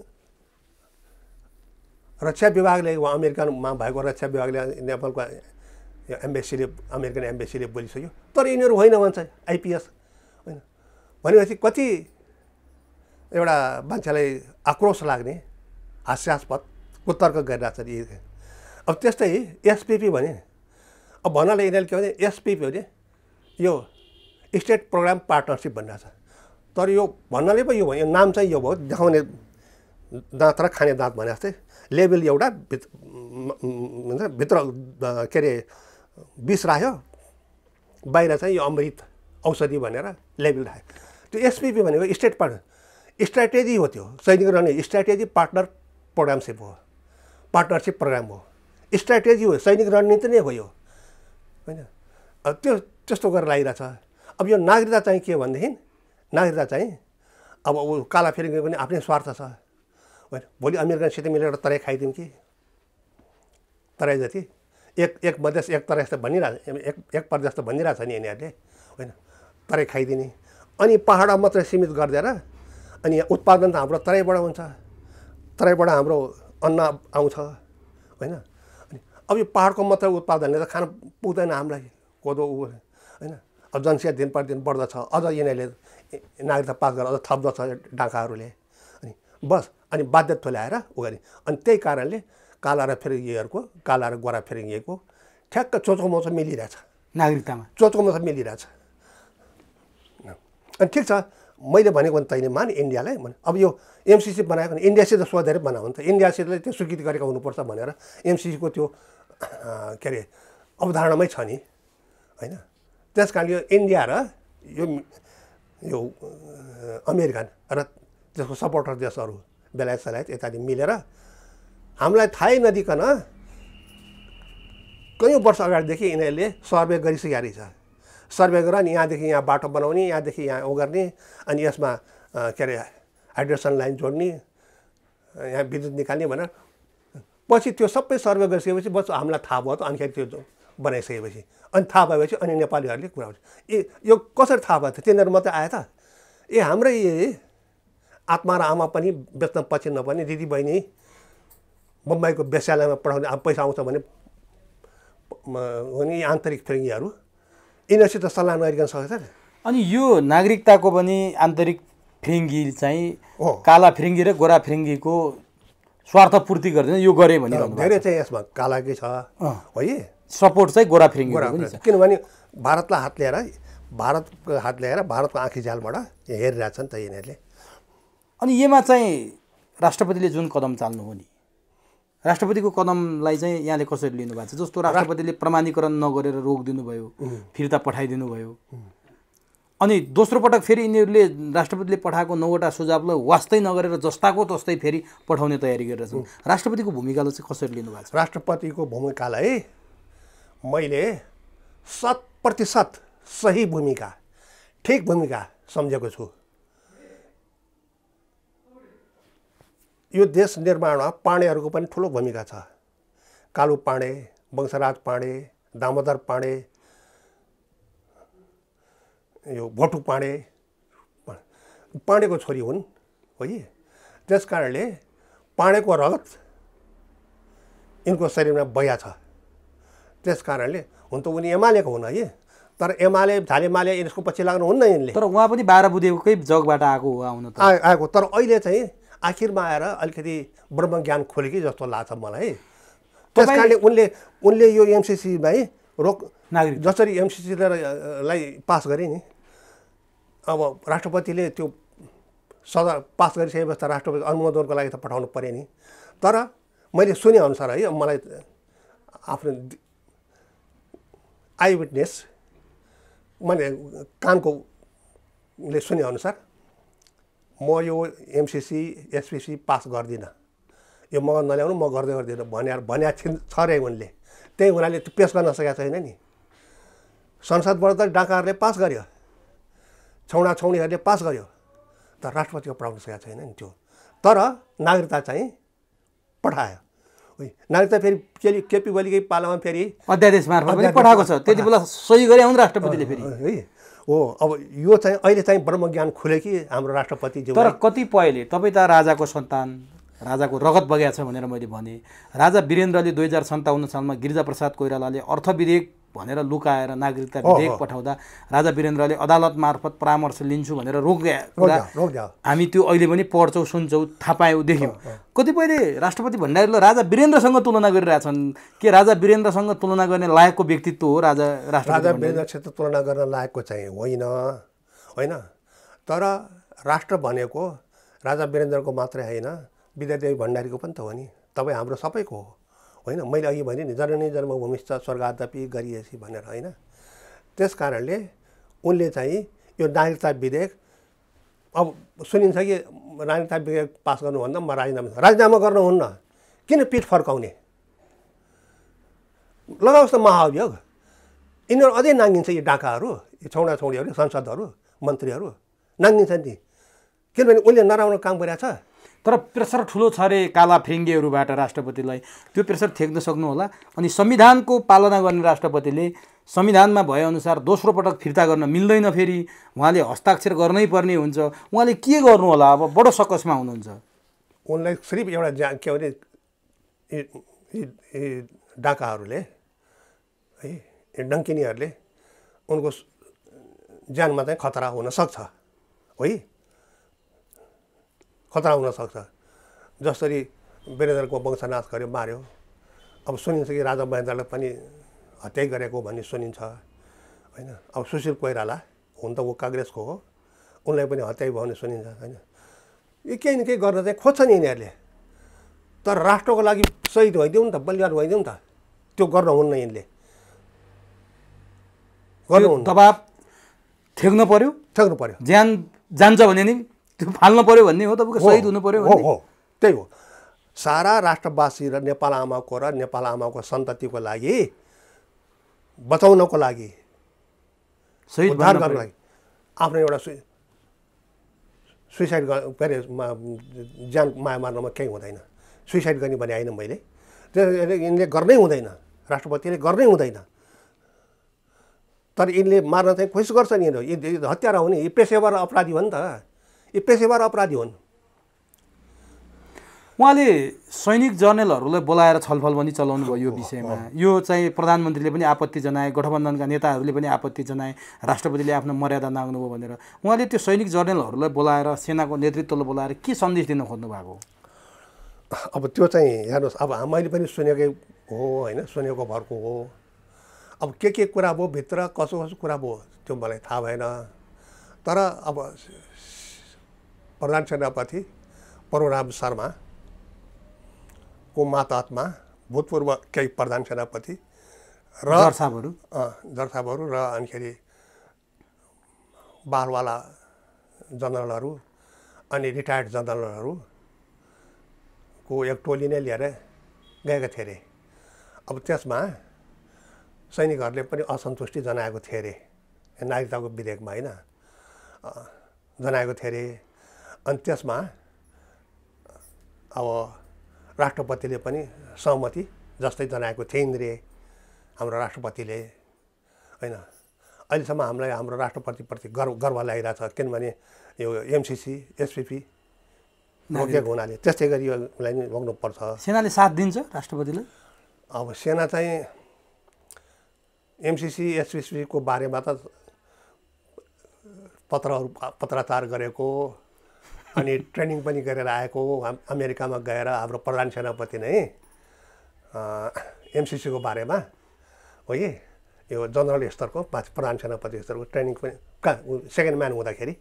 रक्षा विभागले, उहाँ अमेरिकामा भएको रक्षा विभागले नेपालको एम्बेसीले, अमेरिकन एम्बेसीले बोलिसक्यो। तर यिनीहरू होइन भन्छ आइपिएस होइन। भनेपछि कति एउटा मान्छेलाई आक्रोश लाग्ने, हास्यास्पद कुतर्क गरिरहेछ यी। अब त्यस्तै एसपिपी भने, अब भन्नाले यिनीहरूले के भने एसपिपी भने यो स्टेट प्रोग्राम पार्टनरसिप भनिरहेछ। तर यो भन्नाले पो यो भयो, नाम चाहिँ यो भयो, देखाउने दाँत र खाने दाँत भने जस्तै लेबल एउटा भित्र के अरे विष राख्यो, बाहिर चाहिँ यो अमृत औषधि भनेर लेबल राख्यो। त्यो एसपिपी भनेको स्टेट पार्टनर स्ट्राटेजी हो, त्यो सैनिक रणनीति स्ट्राटेजी पार्टनर प्रोग्रामसिप हो, पार्टनरसिप प्रोग्राम हो, स्ट्राटेजी हो, सैनिक रणनीति नै हो यो होइन। अब त्यो त्यस्तो गरेर लागिरहेछ। अब यो नागरिकता चाहिँ के भनेदेखि, नागरिकता चाहिँ अब ऊ काला फिर्ङ्गे पनि आफ्नै स्वार्थ छ होइन। भोलि अमेरिकनसित मिलेर तराई खाइदिउँ कि, तराई जति एक मधेस एक तराई जस्तो भनिरहेछ, एक प्रदेश त भनिरहेछ नि यिनीहरूले होइन, तराई खाइदिने। अनि पहाडमा मात्रै सीमित गरिदिएर अनि यहाँ उत्पादन त हाम्रो तराईबाट हुन्छ, तराईबाट हाम्रो अन्न आउँछ होइन। अनि अब यो पहाडको मात्रै उत्पादनले त खान पुग्दैन हामीलाई, कोदो होइन। अब जनसङ्ख्या दिन प्रतिदिन बढ्दछ, अझ यिनीहरूले नागरिकता पास गरेर अझ थप्दछ डाकाहरूले। अनि बस अनि बाध्य थोल्याएर उ गर्ने। अनि त्यही कारणले काला र फिर्ङ्गीहरूको, काला र गोरा फिर्ङ्गीको ठ्याक्क चोचो मोचो मिलिरहेछ, नागरिकतामा चोचो मोचो मिलिरहेछ। अनि ठिक छ, मैले भनेको भने तैँले मान इन्डियालाई भने। अब यो एमसिसी बनाएको इन्डियासित सोधेर बनायो भने त इन्डियासितले त्यो स्वीकृति गरेको हुनुपर्छ भनेर एमसिसीको त्यो के अरे अवधारणामै छ नि होइन। त्यस कारण यो इन्डिया र यो अमेरिकन र त्यसको सपोर्टर देशहरू बेलायत सलायत यताले मिलेर हामीलाई थाहै नदिकन कयौँ वर्ष अगाडिदेखि यिनीहरूले सर्वे गरिसकेको रहेछ। सर्वे गरेर अनि यहाँदेखि यहाँ बाटो बनाउने, यहाँदेखि यहाँ उ गर्ने, अनि यसमा के अरे हाइड्रेसन लाइन जोड्ने, यहाँ विद्युत निकाल्ने भनेर पछि त्यो सबै सर्वे गरिसकेपछि बस हामीलाई थाहा भयो त। अनिखेरि त्यो बनाइसकेपछि अनि थाहा भएपछि अनि नेपालीहरूले कुरा हुन्छ ए यो कसरी थाहा भयो त, तिनीहरू मात्रै आयो त। ए हाम्रै आत्मा र आमा पनि बेच्न पछि नपर्ने दिदीबहिनी बम्बईको वेश्यालयमा पढाउने, अब पैसा आउँछ भने आन्तरिक फिर्ङ्गीहरू यिनीहरूसित सल्लाह नगरिकन सकेछ। अनि यो नागरिकताको पनि आन्तरिक फिर्ङ्गी चाहिँ काला फिर्ङ्गी र गोरा फिर्ङ्गीको स्वार्थ पूर्ति गर्दैन, यो गरे भने धेरै चाहिँ यसमा कालाकै छ है, सपोर्ट चाहिँ गोरा फिर्ङ्गी पनि छ। किनभने भारतलाई हात लिएर, भारतको हात ल्याएर भारतको आँखी झ्यालबाट हेरिरहेछ नि त यिनीहरूले। अनि यसमा चाहिँ राष्ट्रपतिले जुन कदम चाल्नु हो नि, राष्ट्रपतिको कदमलाई चाहिँ यहाँले कसरी लिनुभएको छ? जस्तो राष्ट्रपतिले प्रमाणीकरण नगरेर रोकिदिनु भयो, फिर्ता पठाइदिनु भयो। अनि दोस्रो पटक फेरि यिनीहरूले राष्ट्रपतिले पठाएको 9वटा सुझावलाई वास्तै नगरेर जस्ताको तस्तै फेरि पठाउने तयारी गरेर छन्। राष्ट्रपतिको भूमिकालाई चाहिँ कसरी लिनुभएको छ? राष्ट्रपतिको भूमिकालाई मैले 100% सही भूमिका, ठिक भूमिका सम्झेको छु। यो देश निर्माणमा पाण्डेहरूको पनि ठुलो भूमिका छ। कालु पाण्डे, वंशराज पाण्डे, दामोदर पाण्डे, यो भोटु पाण्डे पाण्डेको छोरी हुन् है। त्यस कारणले पाण्डेको रगत यिनको शरीरमा बया छ। त्यस कारणले हुन त उनी एमालेको हुन् है, तर एमाले झालेमाले यसको पछि लाग्नु हुन्न यिनले। तर उहाँ पनि 12 बुधेकै जगबाट आएको हो, आउन त आएको। तर अहिले चाहिँ आखिरमा आएर अलिकति ब्रह्मज्ञान खोले कि जस्तो लाग्छ मलाई। त्यस कारणले उनले यो एमसिसीलाई रोक नागरिक जसरी एमसिसीलाई पास गरे नि, अब राष्ट्रपतिले त्यो सदा पास गरिसकेपछि त राष्ट्रपति अनुमोदनको लागि त पठाउनु पऱ्यो नि। तर मैले सुनेअनुसार है, मलाई आफ्नो आई विटनेस मैले कानकोले सुनेअनुसार म यो एमसिसी एसपिसी पास गर्दिनँ, यो म नल्याउनु, म गर्दै गर्दिनँ भन्या छ रे उनले। त्यही हुनाले त्यो पेस गर्न सकेको छैन नि। संसदबाट त डाकाहरूले पास गर्यो, छौँडाछौँडीहरूले पास गर्यो तर राष्ट्रपतिको पढाउन सकेको छैन नि त्यो। तर नागरिकता चाहिँ पठायो। नागरिकता फेरि केपी ओलीकै पालामा फेरि अध्यादेश मार्फत पनि पठाएको छ। त्यति बेला सही गरे हुन् राष्ट्रपतिले फेरि है हो। अब यो चाहिँ अहिले चाहिँ ब्रह्मज्ञान खुल्यो कि हाम्रो राष्ट्रपति ज्यू। तर कतिपयले तपाईँ त राजाको सन्तान, राजाको रगत बगेको छ भनेर मैले भने। राजा वीरेन्द्रले 2057 सालमा गिरिजाप्रसाद कोइरालाले अर्थ विधेयक भनेर लुकाएर नागरिकता विधेयक पठाउँदा राजा वीरेन्द्रले अदालत मार्फत परामर्श लिन्छु भनेर रोक्दा हामी त्यो अहिले पनि पढ्छौँ, सुन्छौँ, थाहा पायौँ, देख्यौँ। कतिपयले राष्ट्रपति भण्डारीलाई राजा वीरेन्द्रसँग तुलना गरिरहेछन्। के राजा वीरेन्द्रसँग तुलना गर्ने लायकको व्यक्तित्व हो राजा वीरेन्द्रसित तुलना गर्न लायकको चाहिँ होइन। तर राष्ट्र भनेको राजा वीरेन्द्रको मात्रै होइन, विद्यादेवी भण्डारीको पनि त हो नि। तपाईँ हाम्रो सबैको हो होइन। मैले अघि भने नि जननी जन्मभूमिश्च स्वर्गादपि गरिएसी भनेर होइन। त्यस कारणले उनले चाहिँ यो नागरिकता विधेयक अब सुनिन्छ कि नागरिकता विधेयक पास गर्नुभन्दा म राजीनामा गर्नुहुन्न। किन पिठ फर्काउने? लगाओस् त महाअभियोग। यिनीहरू अझै नाङ्गिन्छ, यी डाकाहरू, यी छौँडाछौँडीहरू, संसदहरू, मन्त्रीहरू नाङ्गिन्छ नि। किनभने उनले नराम्रो काम गरेको छ। तर प्रेसर ठुलो छ अरे काला फ्रिङ्गेहरूबाट राष्ट्रपतिलाई। त्यो प्रेसर थेक्न सक्नु होला। अनि संविधानको पालना गर्ने राष्ट्रपतिले संविधानमा भएअनुसार दोस्रो पटक फिर्ता गर्न मिल्दैन, फेरि उहाँले हस्ताक्षर गर्नै पर्ने हुन्छ। उहाँले के गर्नु होला? अब बडो सकसमा हुनुहुन्छ। उनलाई सिर्फ एउटा के भने डाकाहरूले है, डङ्किनीहरूले उनको ज्यानमा चाहिँ खतरा हुनसक्छ है, खतरा हुनसक्छ। जसरी वीरेन्द्रको वंशनाश गर्यो, मार्यो। अब सुनिन्छ कि राजा महेन्द्रलाई पनि हत्या गरेको भन्ने सुनिन्छ होइन। अब सुशील कोइराला हुन त ऊ काङ्ग्रेसको हो, उनलाई पनि हत्या भयो भने सुनिन्छ होइन। यो केही न केही गर्न चाहिँ खोज्छ नि यिनीहरूले। तर राष्ट्रको लागि शहीद भइदिउँ नि त, बलिदान भइदिउँ नि त। त्यो गर्न हुन्न, यिनले गर्नुहुन्न। दबाब थेक्नु पर्यो। ज्यान जान्छ भने नि त्यो फाल्नु पर्यो भन्ने हो। तपाईँको शहीद हुनु पर्यो भन्ने हो। त्यही हो। सारा राष्ट्रवासी र नेपाल आमाको र नेपाल आमाको सन्ततिको लागि बचाउनको लागि, शहीद उद्धार गर्नको लागि आफ्नो एउटा सुइसाइड गरे ज्यान माया मार्नमा केही हुँदैन। सुइसाइड गर्ने भने होइन मैले। यिनले गर्नै हुँदैन, राष्ट्रपतिले गर्नै हुँदैन। तर यिनले मार्न चाहिँ कोसिस गर्छन्। यिनीहरू हत्यारा हुने, यी पेसेवर अपराधी हो नि त। यी पेसेवर अपराधी हुन्। उहाँले सैनिक जर्नलहरूलाई बोलाएर छलफल पनि चलाउनु भयो यो विषयमा। यो चाहिँ प्रधानमन्त्रीले पनि आपत्ति जनाए, गठबन्धनका नेताहरूले पनि आपत्ति जनाए, राष्ट्रपतिले आफ्नो मर्यादा नाग्नुभयो भनेर। उहाँले त्यो सैनिक जर्नलहरूलाई बोलाएर, सेनाको नेतृत्वलाई बोलाएर के सन्देश दिन खोज्नु भएको? अब त्यो चाहिँ हेर्नुहोस्, अब मैले पनि सुनेकै हो होइन, सुनेको भरको हो। अब के कुरा भयो भित्र, कसो कुरा भयो त्यो मलाई थाहा भएन। तर अब प्रधान सेनापति परशुराम शर्मा को मातहतमा भूतपूर्व केही प्रधान सेनापति र जरसाबहरू र अनिखेरि बालवाला जनरलहरू अनि रिटायर्ड जनरलहरूको एक टोली नै लिएर गएका थिए अरे। अब त्यसमा सैनिकहरूले पनि असन्तुष्टि जनाएको थिए अरे, नागरिकताको विधेयकमा होइन, जनाएको थिए अरे। अनि त्यसमा अब राष्ट्रपतिले पनि सहमति जस्तै जनाएको थिइन् रे हाम्रो राष्ट्रपतिले होइन। अहिलेसम्म हामीलाई हाम्रो राष्ट्रपतिप्रति गर्व लागिरहेछ। किनभने यो एमसिसी एसपिपी रोकेको हुनाले त्यस्तै गरी यसलाई नि रोक्नुपर्छ। सेनाले साथ दिन्छ राष्ट्रपतिलाई? अब सेना चाहिँ एमसिसी एसपिसीको बारेमा त पत्राचार गरेको अनि ट्रेनिङ पनि गरेर आएको, अमेरिकामा गएर हाम्रो प्रधान सेनापति नै एमसिसीको बारेमा हो कि यो जनरल स्तरको प्रधान सेनापति स्तरको ट्रेनिङ पनि सेकेन्ड म्यान हुँदाखेरि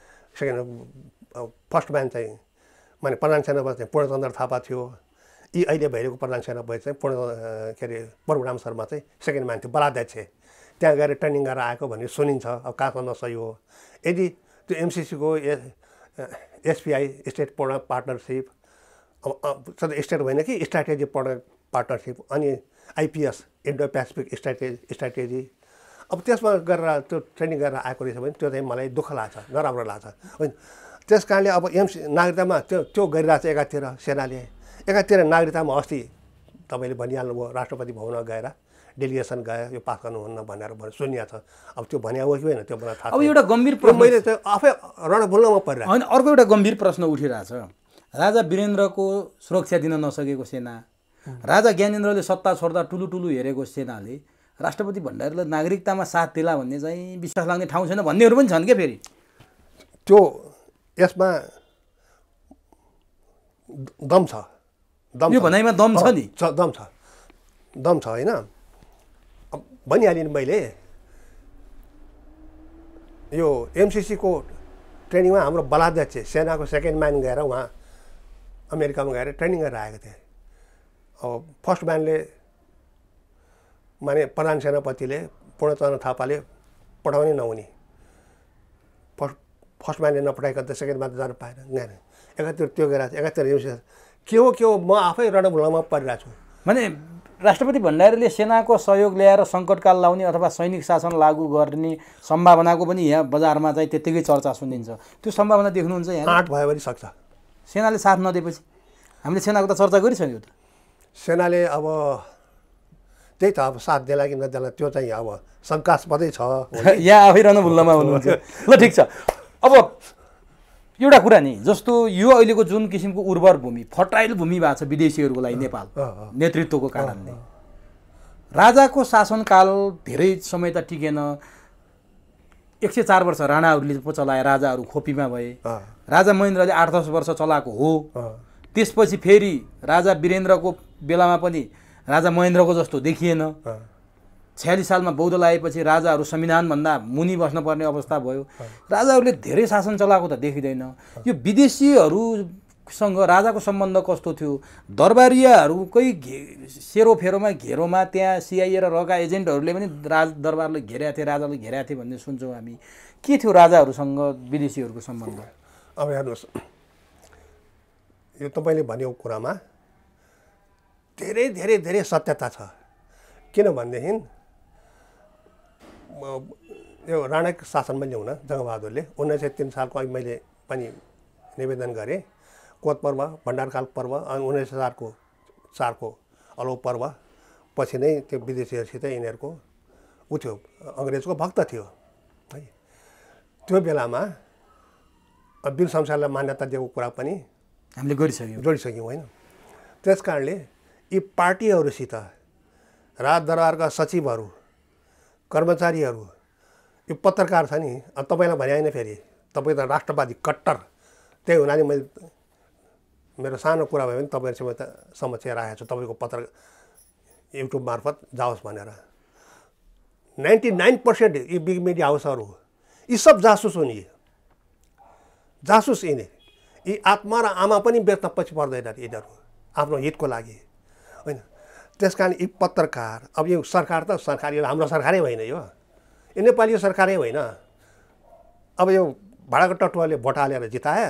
फर्स्ट म्यान चाहिँ माने प्रधान सेनापति चाहिँ पूर्णचन्द्र थापा थियो। यी अहिले भइरहेको प्रधान सेनापति चाहिँ परशुराम शर्मा चाहिँ सेकेन्ड म्यान थियो, बलाध्यक्ष। त्यहाँ गएर ट्रेनिङ गरेर आएको भन्ने सुनिन्छ। अब कहाँसम्म सही हो? यदि त्यो एमसिसीको एसपिआई स्टेट पार्टनरसिप, अब स्टेट होइन कि स्ट्राटेजी पार्टनरसिप, अनि आइपिएस इन्डो पेसिफिक स्ट्राटेजी, अब त्यसमा गरेर त्यो ट्रेनिङ गरेर आएको रहेछ भने त्यो चाहिँ मलाई दुःख लाग्छ, नराम्रो लाग्छ होइन। त्यस कारणले अब नागरिकतामा त्यो गरिरहेको छ एकातिर सेनाले, एकातिर नागरिकतामा अस्ति तपाईँले भनिहाल्नुभयो राष्ट्रपति भवनमा गएर डेलिगेसन गयो यो पास गर्नुहुन्न भनेर सुनिएको छ। अब त्यो भने हो कि होइन त्यो मलाई थाहा अब एउटा गम्भीर प्रश्न मैले त्यो आफै रणभुल्लामा परिरहेको होइन। अर्को एउटा गम्भीर प्रश्न उठिरहेछ, राजा वीरेन्द्रको सुरक्षा दिन नसकेको सेना, राजा ज्ञानेन्द्रले सत्ता छोड्दा ठुलो हेरेको सेनाले राष्ट्रपति भण्डारीलाई नागरिकतामा साथ दिला भन्ने चाहिँ विश्वास लाग्ने ठाउँ छैन भन्नेहरू पनि छन् क्या। फेरि त्यो यसमा दम छ, यो भनाइमा दम छ नि, दम छ होइन। अब भनिहालेँ नि मैले, यो एमसिसीको ट्रेनिङमा हाम्रो बलाध्यक्ष सेनाको सेकेन्ड म्यान गएर उहाँ अमेरिकामा गएर ट्रेनिङ गरेर आएको थिए। अब फर्स्ट म्यानले माने प्रधान सेनापतिले पूर्णचन्द्र थापाले पठाउनै नहुने, फर्स्ट म्यानले नपठाइकन त सेकेन्ड म्यान त जानु पाएन। एकातिर त्यो गएर एकातिर एमसिसी के हो म आफै रणभुल्लामा परिरहेको छु। माने राष्ट्रपति भण्डारीले सेनाको सहयोग ल्याएर सङ्कटकाल लाउने अथवा सैनिक शासन लागू गर्ने सम्भावनाको पनि यहाँ बजारमा चाहिँ त्यत्तिकै चर्चा सुनिन्छ। त्यो सम्भावना देख्नुहुन्छ यहाँ? आँट भयो भने सक्छ। सेनाले साथ नदिएपछि हामीले सेनाको त चर्चा गरिसक्यौँ त। सेनाले अब त्यही त अब साथ देला कि नदेला त्यो चाहिँ अब शङ्कास्पदै छ। यहाँ आफै रणभुल्लामा हुनुहुन्छ। ल ठिक छ। अब एउटा कुरा नि, जस्तो यो अहिलेको जुन किसिमको उर्वर भूमि फर्टाइल भूमि भएको छ विदेशीहरूको लागि नेपाल नेतृत्वको कारणले, राजाको शासनकाल धेरै समय त टिकेन। 104 वर्ष राणाहरूले पो चलाए, राजाहरू खोपीमा भए। राजा महेन्द्रले 8-10 वर्ष चलाएको हो। त्यसपछि फेरि राजा वीरेन्द्रको बेलामा पनि राजा महेन्द्रको जस्तो देखिएन। 46 सालमा बौद्ध लागेपछि राजाहरू संविधानभन्दा मुनि बस्नुपर्ने अवस्था भयो। राजाहरूले धेरै शासन चलाएको त देखिँदैन। यो विदेशीहरूसँग राजाको सम्बन्ध कस्तो थियो? दरबारियाहरूकै सेरोफेरोमा घेरोमा त्यहाँ सिआइए र रका एजेन्टहरूले पनि दरबारलाई घेरेका थिए, राजालाई घेरेका थिए भन्ने सुन्छौँ हामी। के थियो राजाहरूसँग विदेशीहरूको सम्बन्ध? अब हेर्नुहोस्, यो तपाईँले भनेको कुरामा धेरै धेरै धेरै सत्यता छ। किनभनेदेखि यो राणाको शासनमा ल्याउन जङ्गबहादुरले 1903 सालको अघि मैले पनि निवेदन गरेँ। कोत पर्व, भण्डारकाल पर्व अनि 1904को अलौ पर्व पछि नै त्यो विदेशीहरूसित यिनीहरूको उ थियो, अङ्ग्रेजको भक्त थियो है। त्यो बेलामा वीर शमशेरलाई मान्यता दिएको कुरा पनि हामीले जोडिसक्यौँ होइन। त्यस कारणले यी पार्टीहरूसित राजदरबारका सचिवहरू, कर्मचारीहरू, यो पत्रकार छ नि, अब तपाईँलाई भने होइन फेरि तपाईँ त राष्ट्रवादी कट्टर, त्यही हुनाले मैले मेरो सानो कुरा भयो भने तपाईँहरूसँग त समक्ष राखेको छु, तपाईँको पत्र युट्युब मार्फत जाओस् भनेर। 99% यी बिग मिडिया हाउसहरू यी सब जासुस हुन्। यी जासुस यी आत्मा र आमा पनि बेच्न पछि पर्दैन यिनीहरू आफ्नो हितको लागि होइन। त्यस कारण यी पत्रकार, अब यो सरकार त सरकार, यो हाम्रो सरकारै होइन, यो नेपाली सरकारै होइन। अब यो भाडाको टटुवाले भोट हालेर जिताए,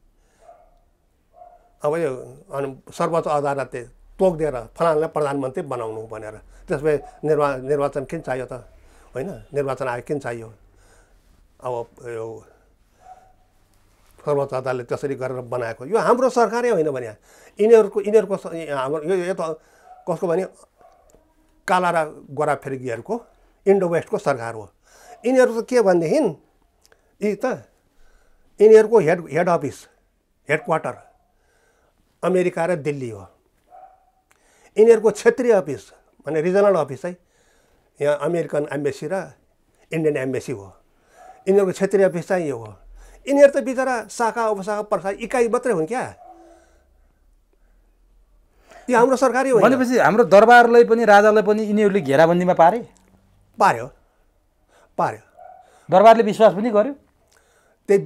अब यो अनि सर्वोच्च अदालतले तोकिदिएर फलानालाई प्रधानमन्त्री बनाउनु भनेर, त्यसपछि निर्वाचन किन चाहियो त होइन? निर्वाचन आयोग किन चाहियो? अब यो सर्वोच्च अदालतले त्यसरी गरेर बनाएको यो हाम्रो सरकारै होइन भने यिनीहरूको हाम्रो यो त कसको भने काला र गोरा फिर्गीहरूको इन्डो वेस्टको सरकार हो। यिनीहरू त के भनेदेखि यिनीहरूको head office, head quarter America र दिल्ली हो। यिनीहरूको क्षेत्रीय अफिस माने रिजनल अफिस चाहिँ यहाँ अमेरिकन एम्बेसी र इन्डियन एम्बेसी हो। यिनीहरूको क्षेत्रीय अफिस चाहिँ यो हो। यिनीहरू त बिचरा शाखा उपशाखा प्रशाखा इकाइ मात्रै हुन् क्या। यो हाम्रो सरकारी हो भनेपछि हाम्रो दरबारलाई पनि राजालाई पनि यिनीहरूले घेराबन्दीमा पार्यो। दरबारले विश्वास पनि गर्यो। त्यही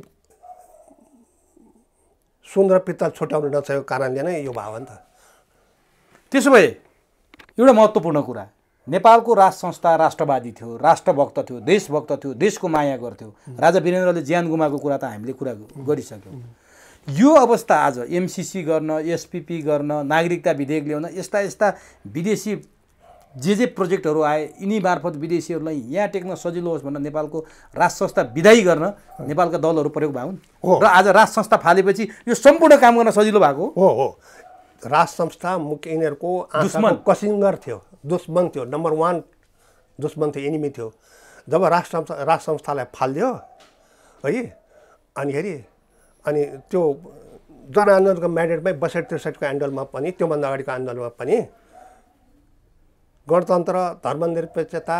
सुन र पित्तल छुट्याउनु नसकेको कारणले नै यो भयो नि त। त्यसो भए एउटा महत्त्वपूर्ण कुरा, नेपालको राज संस्था राष्ट्रवादी थियो, राष्ट्रभक्त थियो, देशभक्त थियो, देशको माया गर्थ्यो। राजा वीरेन्द्रले ज्यान गुमाएको कुरा त हामीले कुरा गरिसक्यौँ। यो अवस्था आज एमसिसी गर्न, एसपिपी गर्न, नागरिकता विधेयक ल्याउन, यस्ता विदेशी जे प्रोजेक्टहरू आए यिनी मार्फत विदेशीहरूलाई यहाँ टेक्न सजिलो होस् भनेर नेपालको राज संस्था विदायी गर्न नेपालका दलहरू प्रयोग भए हुन् र आज राज संस्था फालेपछि यो सम्पूर्ण काम गर्न सजिलो भएको हो राज संस्था मुख्य यिनीहरूको दुश्मन कसिङ्गर थियो, दुश्मन थियो, नम्बर 1 दुश्मन थियो, एनिमी थियो। जब राज संस्थालाई फालिदियो है अनि त्यो जनआन्दोलनको म्यान्डेटमै 62-63को आन्दोलनमा पनि त्योभन्दा अगाडिको आन्दोलनमा पनि गणतन्त्र धर्मनिरपेक्षता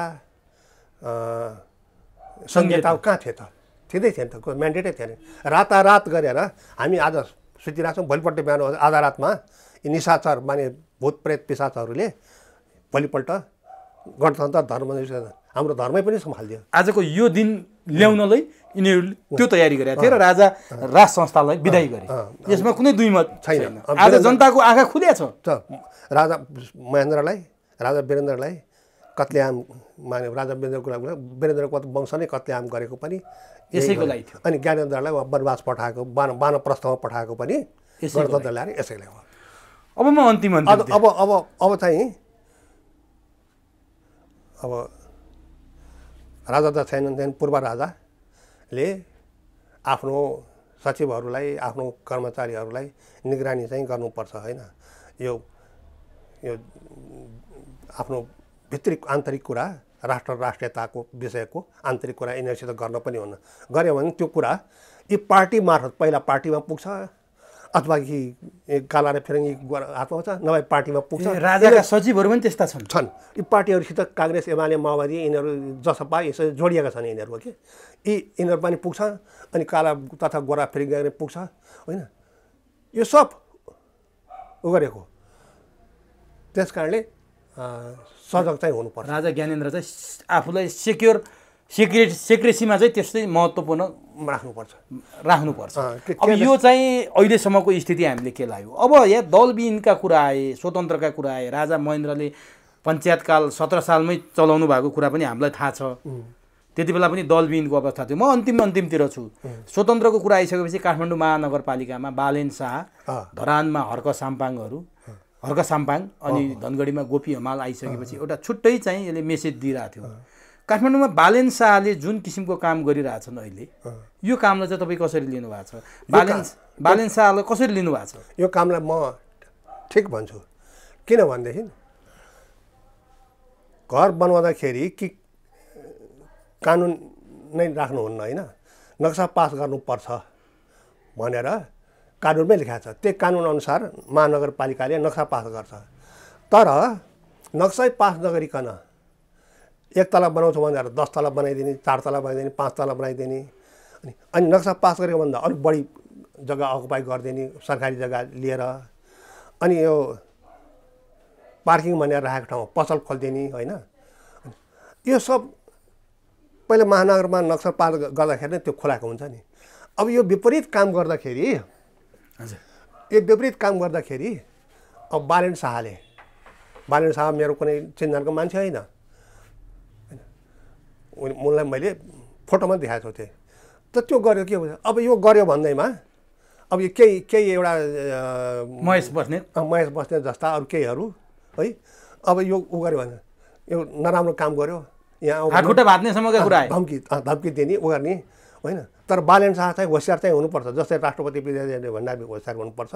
संहिता कहाँ थियो त? थिँदै थिएन त, म्यान्डेटै थिएन। रातारात गरेर हामी आज सुतिरहेको छौँ, भोलिपल्ट बिहान आधा रातमा यी निशाचर माने भूत प्रेत पिशाचहरूले भोलिपल्ट गणतन्त्र धर्मनिरपेक्षता हाम्रो धर्मै पनि सम्हालिदियो। आजको यो दिन ल्याउनलाई यिनीहरूले त्यो तयारी गरेका थिए र राज संस्थालाई विदायी गरे। यसमा कुनै दुई मत छैन। आज जनताको आँखा खुल्या छ। राजा वीरेन्द्रलाई कत्लेआम माने राजा वीरेन्द्रको वंश नै कत्लेआम गरेको पनि यसैको लागि थियो। अनि ज्ञानेन्द्रलाई वनवास पठाएको वानप्रस्थमा पठाएको पनि गणतन्त्र ल्याएर यसैले हो। अब म अन्तिम अब चाहिँ अब राजा त छैनन्, पूर्व राजाले आफ्नो सचिवहरूलाई आफ्नो कर्मचारीहरूलाई निगरानी चाहिँ गर्नुपर्छ होइन। यो आफ्नो भित्री आन्तरिक कुरा राष्ट्रियताको विषयको आन्तरिक कुरा यिनीहरूसित गर्न पनि हुन्न। गऱ्यो भने त्यो कुरा यी पार्टी मार्फत पहिला पार्टीमा पुग्छ अथवा कि काला र फिरङ्गी हातमा आउँछ, नभए पार्टीमा पुग्छ। राजाका सचिवहरू पनि त्यस्ता छन्। यी पार्टीहरूसित काङ्ग्रेस एमाले माओवादी यिनीहरू जसपा यसरी जोडिएका छन् यिनीहरू कि यिनीहरू पनि पुग्छ अनि काला तथा गोरा फिरङ्गी पुग्छ होइन। यो सब उ गरेको त्यस कारणले सजग चाहिँ हुनुपर्छ। राजा ज्ञानेन्द्र चाहिँ आफूलाई सेक्रेसीमा चाहिँ त्यस्तै महत्त्वपूर्ण राख्नुपर्छ। अब यो चाहिँ अहिलेसम्मको स्थिति हामीले के लाग्यो? अब यहाँ दलविहीनका कुरा आए, स्वतन्त्रका कुरा आए। राजा महेन्द्रले पञ्चायतकाल 17 सालमै चलाउनु भएको कुरा पनि हामीलाई थाहा छ। त्यति बेला पनि दलविहीनको अवस्था थियो। म अन्तिमतिर छु। स्वतन्त्रको कुरा आइसकेपछि काठमाडौँ महानगरपालिकामा बालेन शाह, धरानमा हर्क साम्पाङ अनि धनगढीमा गोपी हमाल आइसकेपछि एउटा छुट्टै चाहिँ यसले मेसेज दिइरहेको थियो। काठमाडौँमा बालेन शाहले जुन किसिमको काम गरिरहेछन् अहिले, यो कामलाई चाहिँ तपाईँ कसरी लिनुभएको छ? बालेन शाहलाई कसरी लिनुभएको छ? यो कामलाई म ठिक भन्छु। किनभनेदेखि घर बनाउँदाखेरि कि कानुन नै राख्नुहुन्न होइन, नक्सा पास गर्नुपर्छ भनेर कानुनमै लेखाएको छ। त्यही कानुनअनुसार महानगरपालिकाले नक्सा पास गर्छ। तर नक्सै पास नगरिकन 1 तला बनाउँछु भनेर 10 तला बनाइदिने, 4 तला बनाइदिने, 5 तला बनाइदिने अनि नक्सा पास गरेको भन्दा अलिक बढी जग्गा अकुपाई गरिदिने, सरकारी जग्गा लिएर अनि यो पार्किङ भनेर राखेको ठाउँमा पसल खोलिदिने होइन। यो सब पहिला महानगरमा नक्सा पास गर्दाखेरि नै त्यो खोलाएको हुन्छ नि। अब यो विपरीत काम गर्दाखेरि अब बालेन शाह मेरो कुनै चिन्जानको मान्छे होइन, उनलाई मैले फोटोमा देखाएको थिएँ। त त्यो गर्यो के हुन्छ? अब यो गर्यो भन्दैमा अब यो केही एउटा महेश बस्नेत जस्ता अरू केहीहरू है, अब यो उ गर्यो भने यो नराम्रो काम गर्यो, यहाँ हातखुट्टा भाँच्नेसम्मका कुरा धम्की दिने उ गर्ने होइन। तर बालेन शाह चाहिँ होसियार चाहिँ हुनुपर्छ, जस्तै राष्ट्रपति विद्यादेवी भण्डारी होसियार हुनुपर्छ।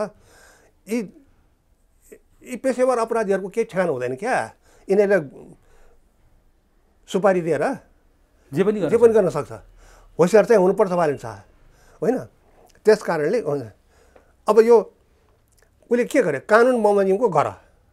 यी पेसेवर अपराधीहरूको केही ठेगान हुँदैन क्या। यिनीहरूले सुपारी दिएर जे पनि गर्न सक्छ। होसियार चाहिँ हुनुपर्छ बालेन शाह होइन। त्यस कारणले अब यो उसले के गर्यो? कानुन बमोजिमको गर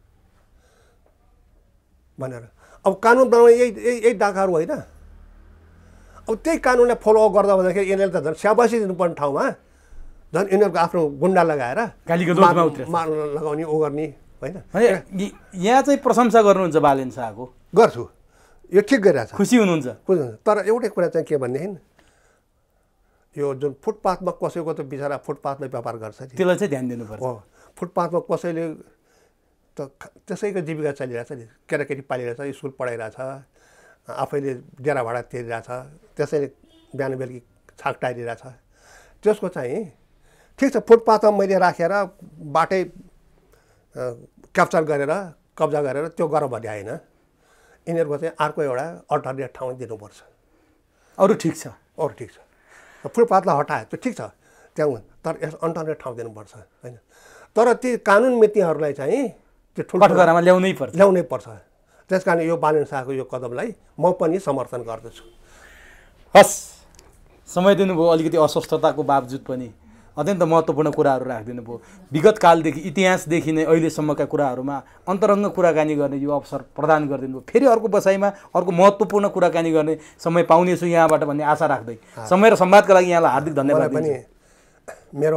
भनेर। अब कानुन बनाउने यही डाकाहरू होइन। अब त्यही कानुनलाई फलो गर्दा भन्दाखेरि यिनीहरूले त झन् स्याबासी दिनुपर्ने ठाउँमा झन् यिनीहरूको आफ्नो गुन्डा लगाएर लगाउने उ गर्ने होइन। यहाँ चाहिँ प्रशंसा गर्नुहुन्छ बालेन शाहको? गर्छु, यो ठिक गरिरहेछ, खुसी हुनुहुन्छ। तर एउटै कुरा चाहिँ के भनेदेखि यो जुन फुटपाथमा कसैको त बिचरा फुटपाथमै व्यापार गर्छ नि, त्यसलाई चाहिँ ध्यान दिनुपर्छ। हो, फुटपाथमा कसैले त त्यसैको जीविका चलिरहेछ नि, केटाकेटी पालिरहेछ, स्कुल पढाइरहेछ, आफैले डेरा भाडा तिरिरहेछ, त्यसैले बिहान बेलुकी छाकटाइरहेछ। त्यसको चाहिँ ठिक छ, फुटपाथमा मैले राखेर बाटै क्याप्चर गरेर कब्जा गरेर त्यो गर भन्ने होइन यिनीहरूको चाहिँ अर्को एउटा अल्टरनेट ठाउँ दिनुपर्छ। अरू ठिक छ, अरू ठिक छ, फुटपाथलाई हटायो त्यो ठिक छ त्यहाँ, तर यस अल्टरनेट ठाउँ दिनुपर्छ होइन। तर ती कानुन मितिहरूलाई चाहिँ त्यो कठघरामा ल्याउनै पर्छ। त्यस कारण यो बालन शाहको यो कदमलाई म पनि समर्थन गर्दछु। हस्, समय दिनुभयो, अलिकति अस्वस्थताको बावजुद पनि अत्यन्त महत्त्वपूर्ण कुराहरू राखिदिनु भयो। विगत कालदेखि इतिहासदेखि नै अहिलेसम्मका कुराहरूमा अन्तरङ्ग कुराकानी गर्ने यो अवसर प्रदान गरिदिनु भयो। फेरि अर्को बसाइमा अर्को महत्त्वपूर्ण कुराकानी गर्ने समय पाउनेछु यहाँबाट भन्ने आशा राख्दै समय र संवादका लागि यहाँलाई हार्दिक धन्यवाद पनि मेरो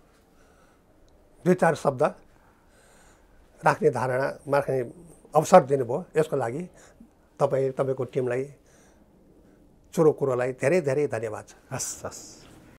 2-4 शब्द राख्ने धारणा राख्ने अवसर दिनुभयो, यसको लागि तपाईँको टिमलाई चुरो कुरोलाई धेरै धेरै धन्यवाद छ। हस् हस्।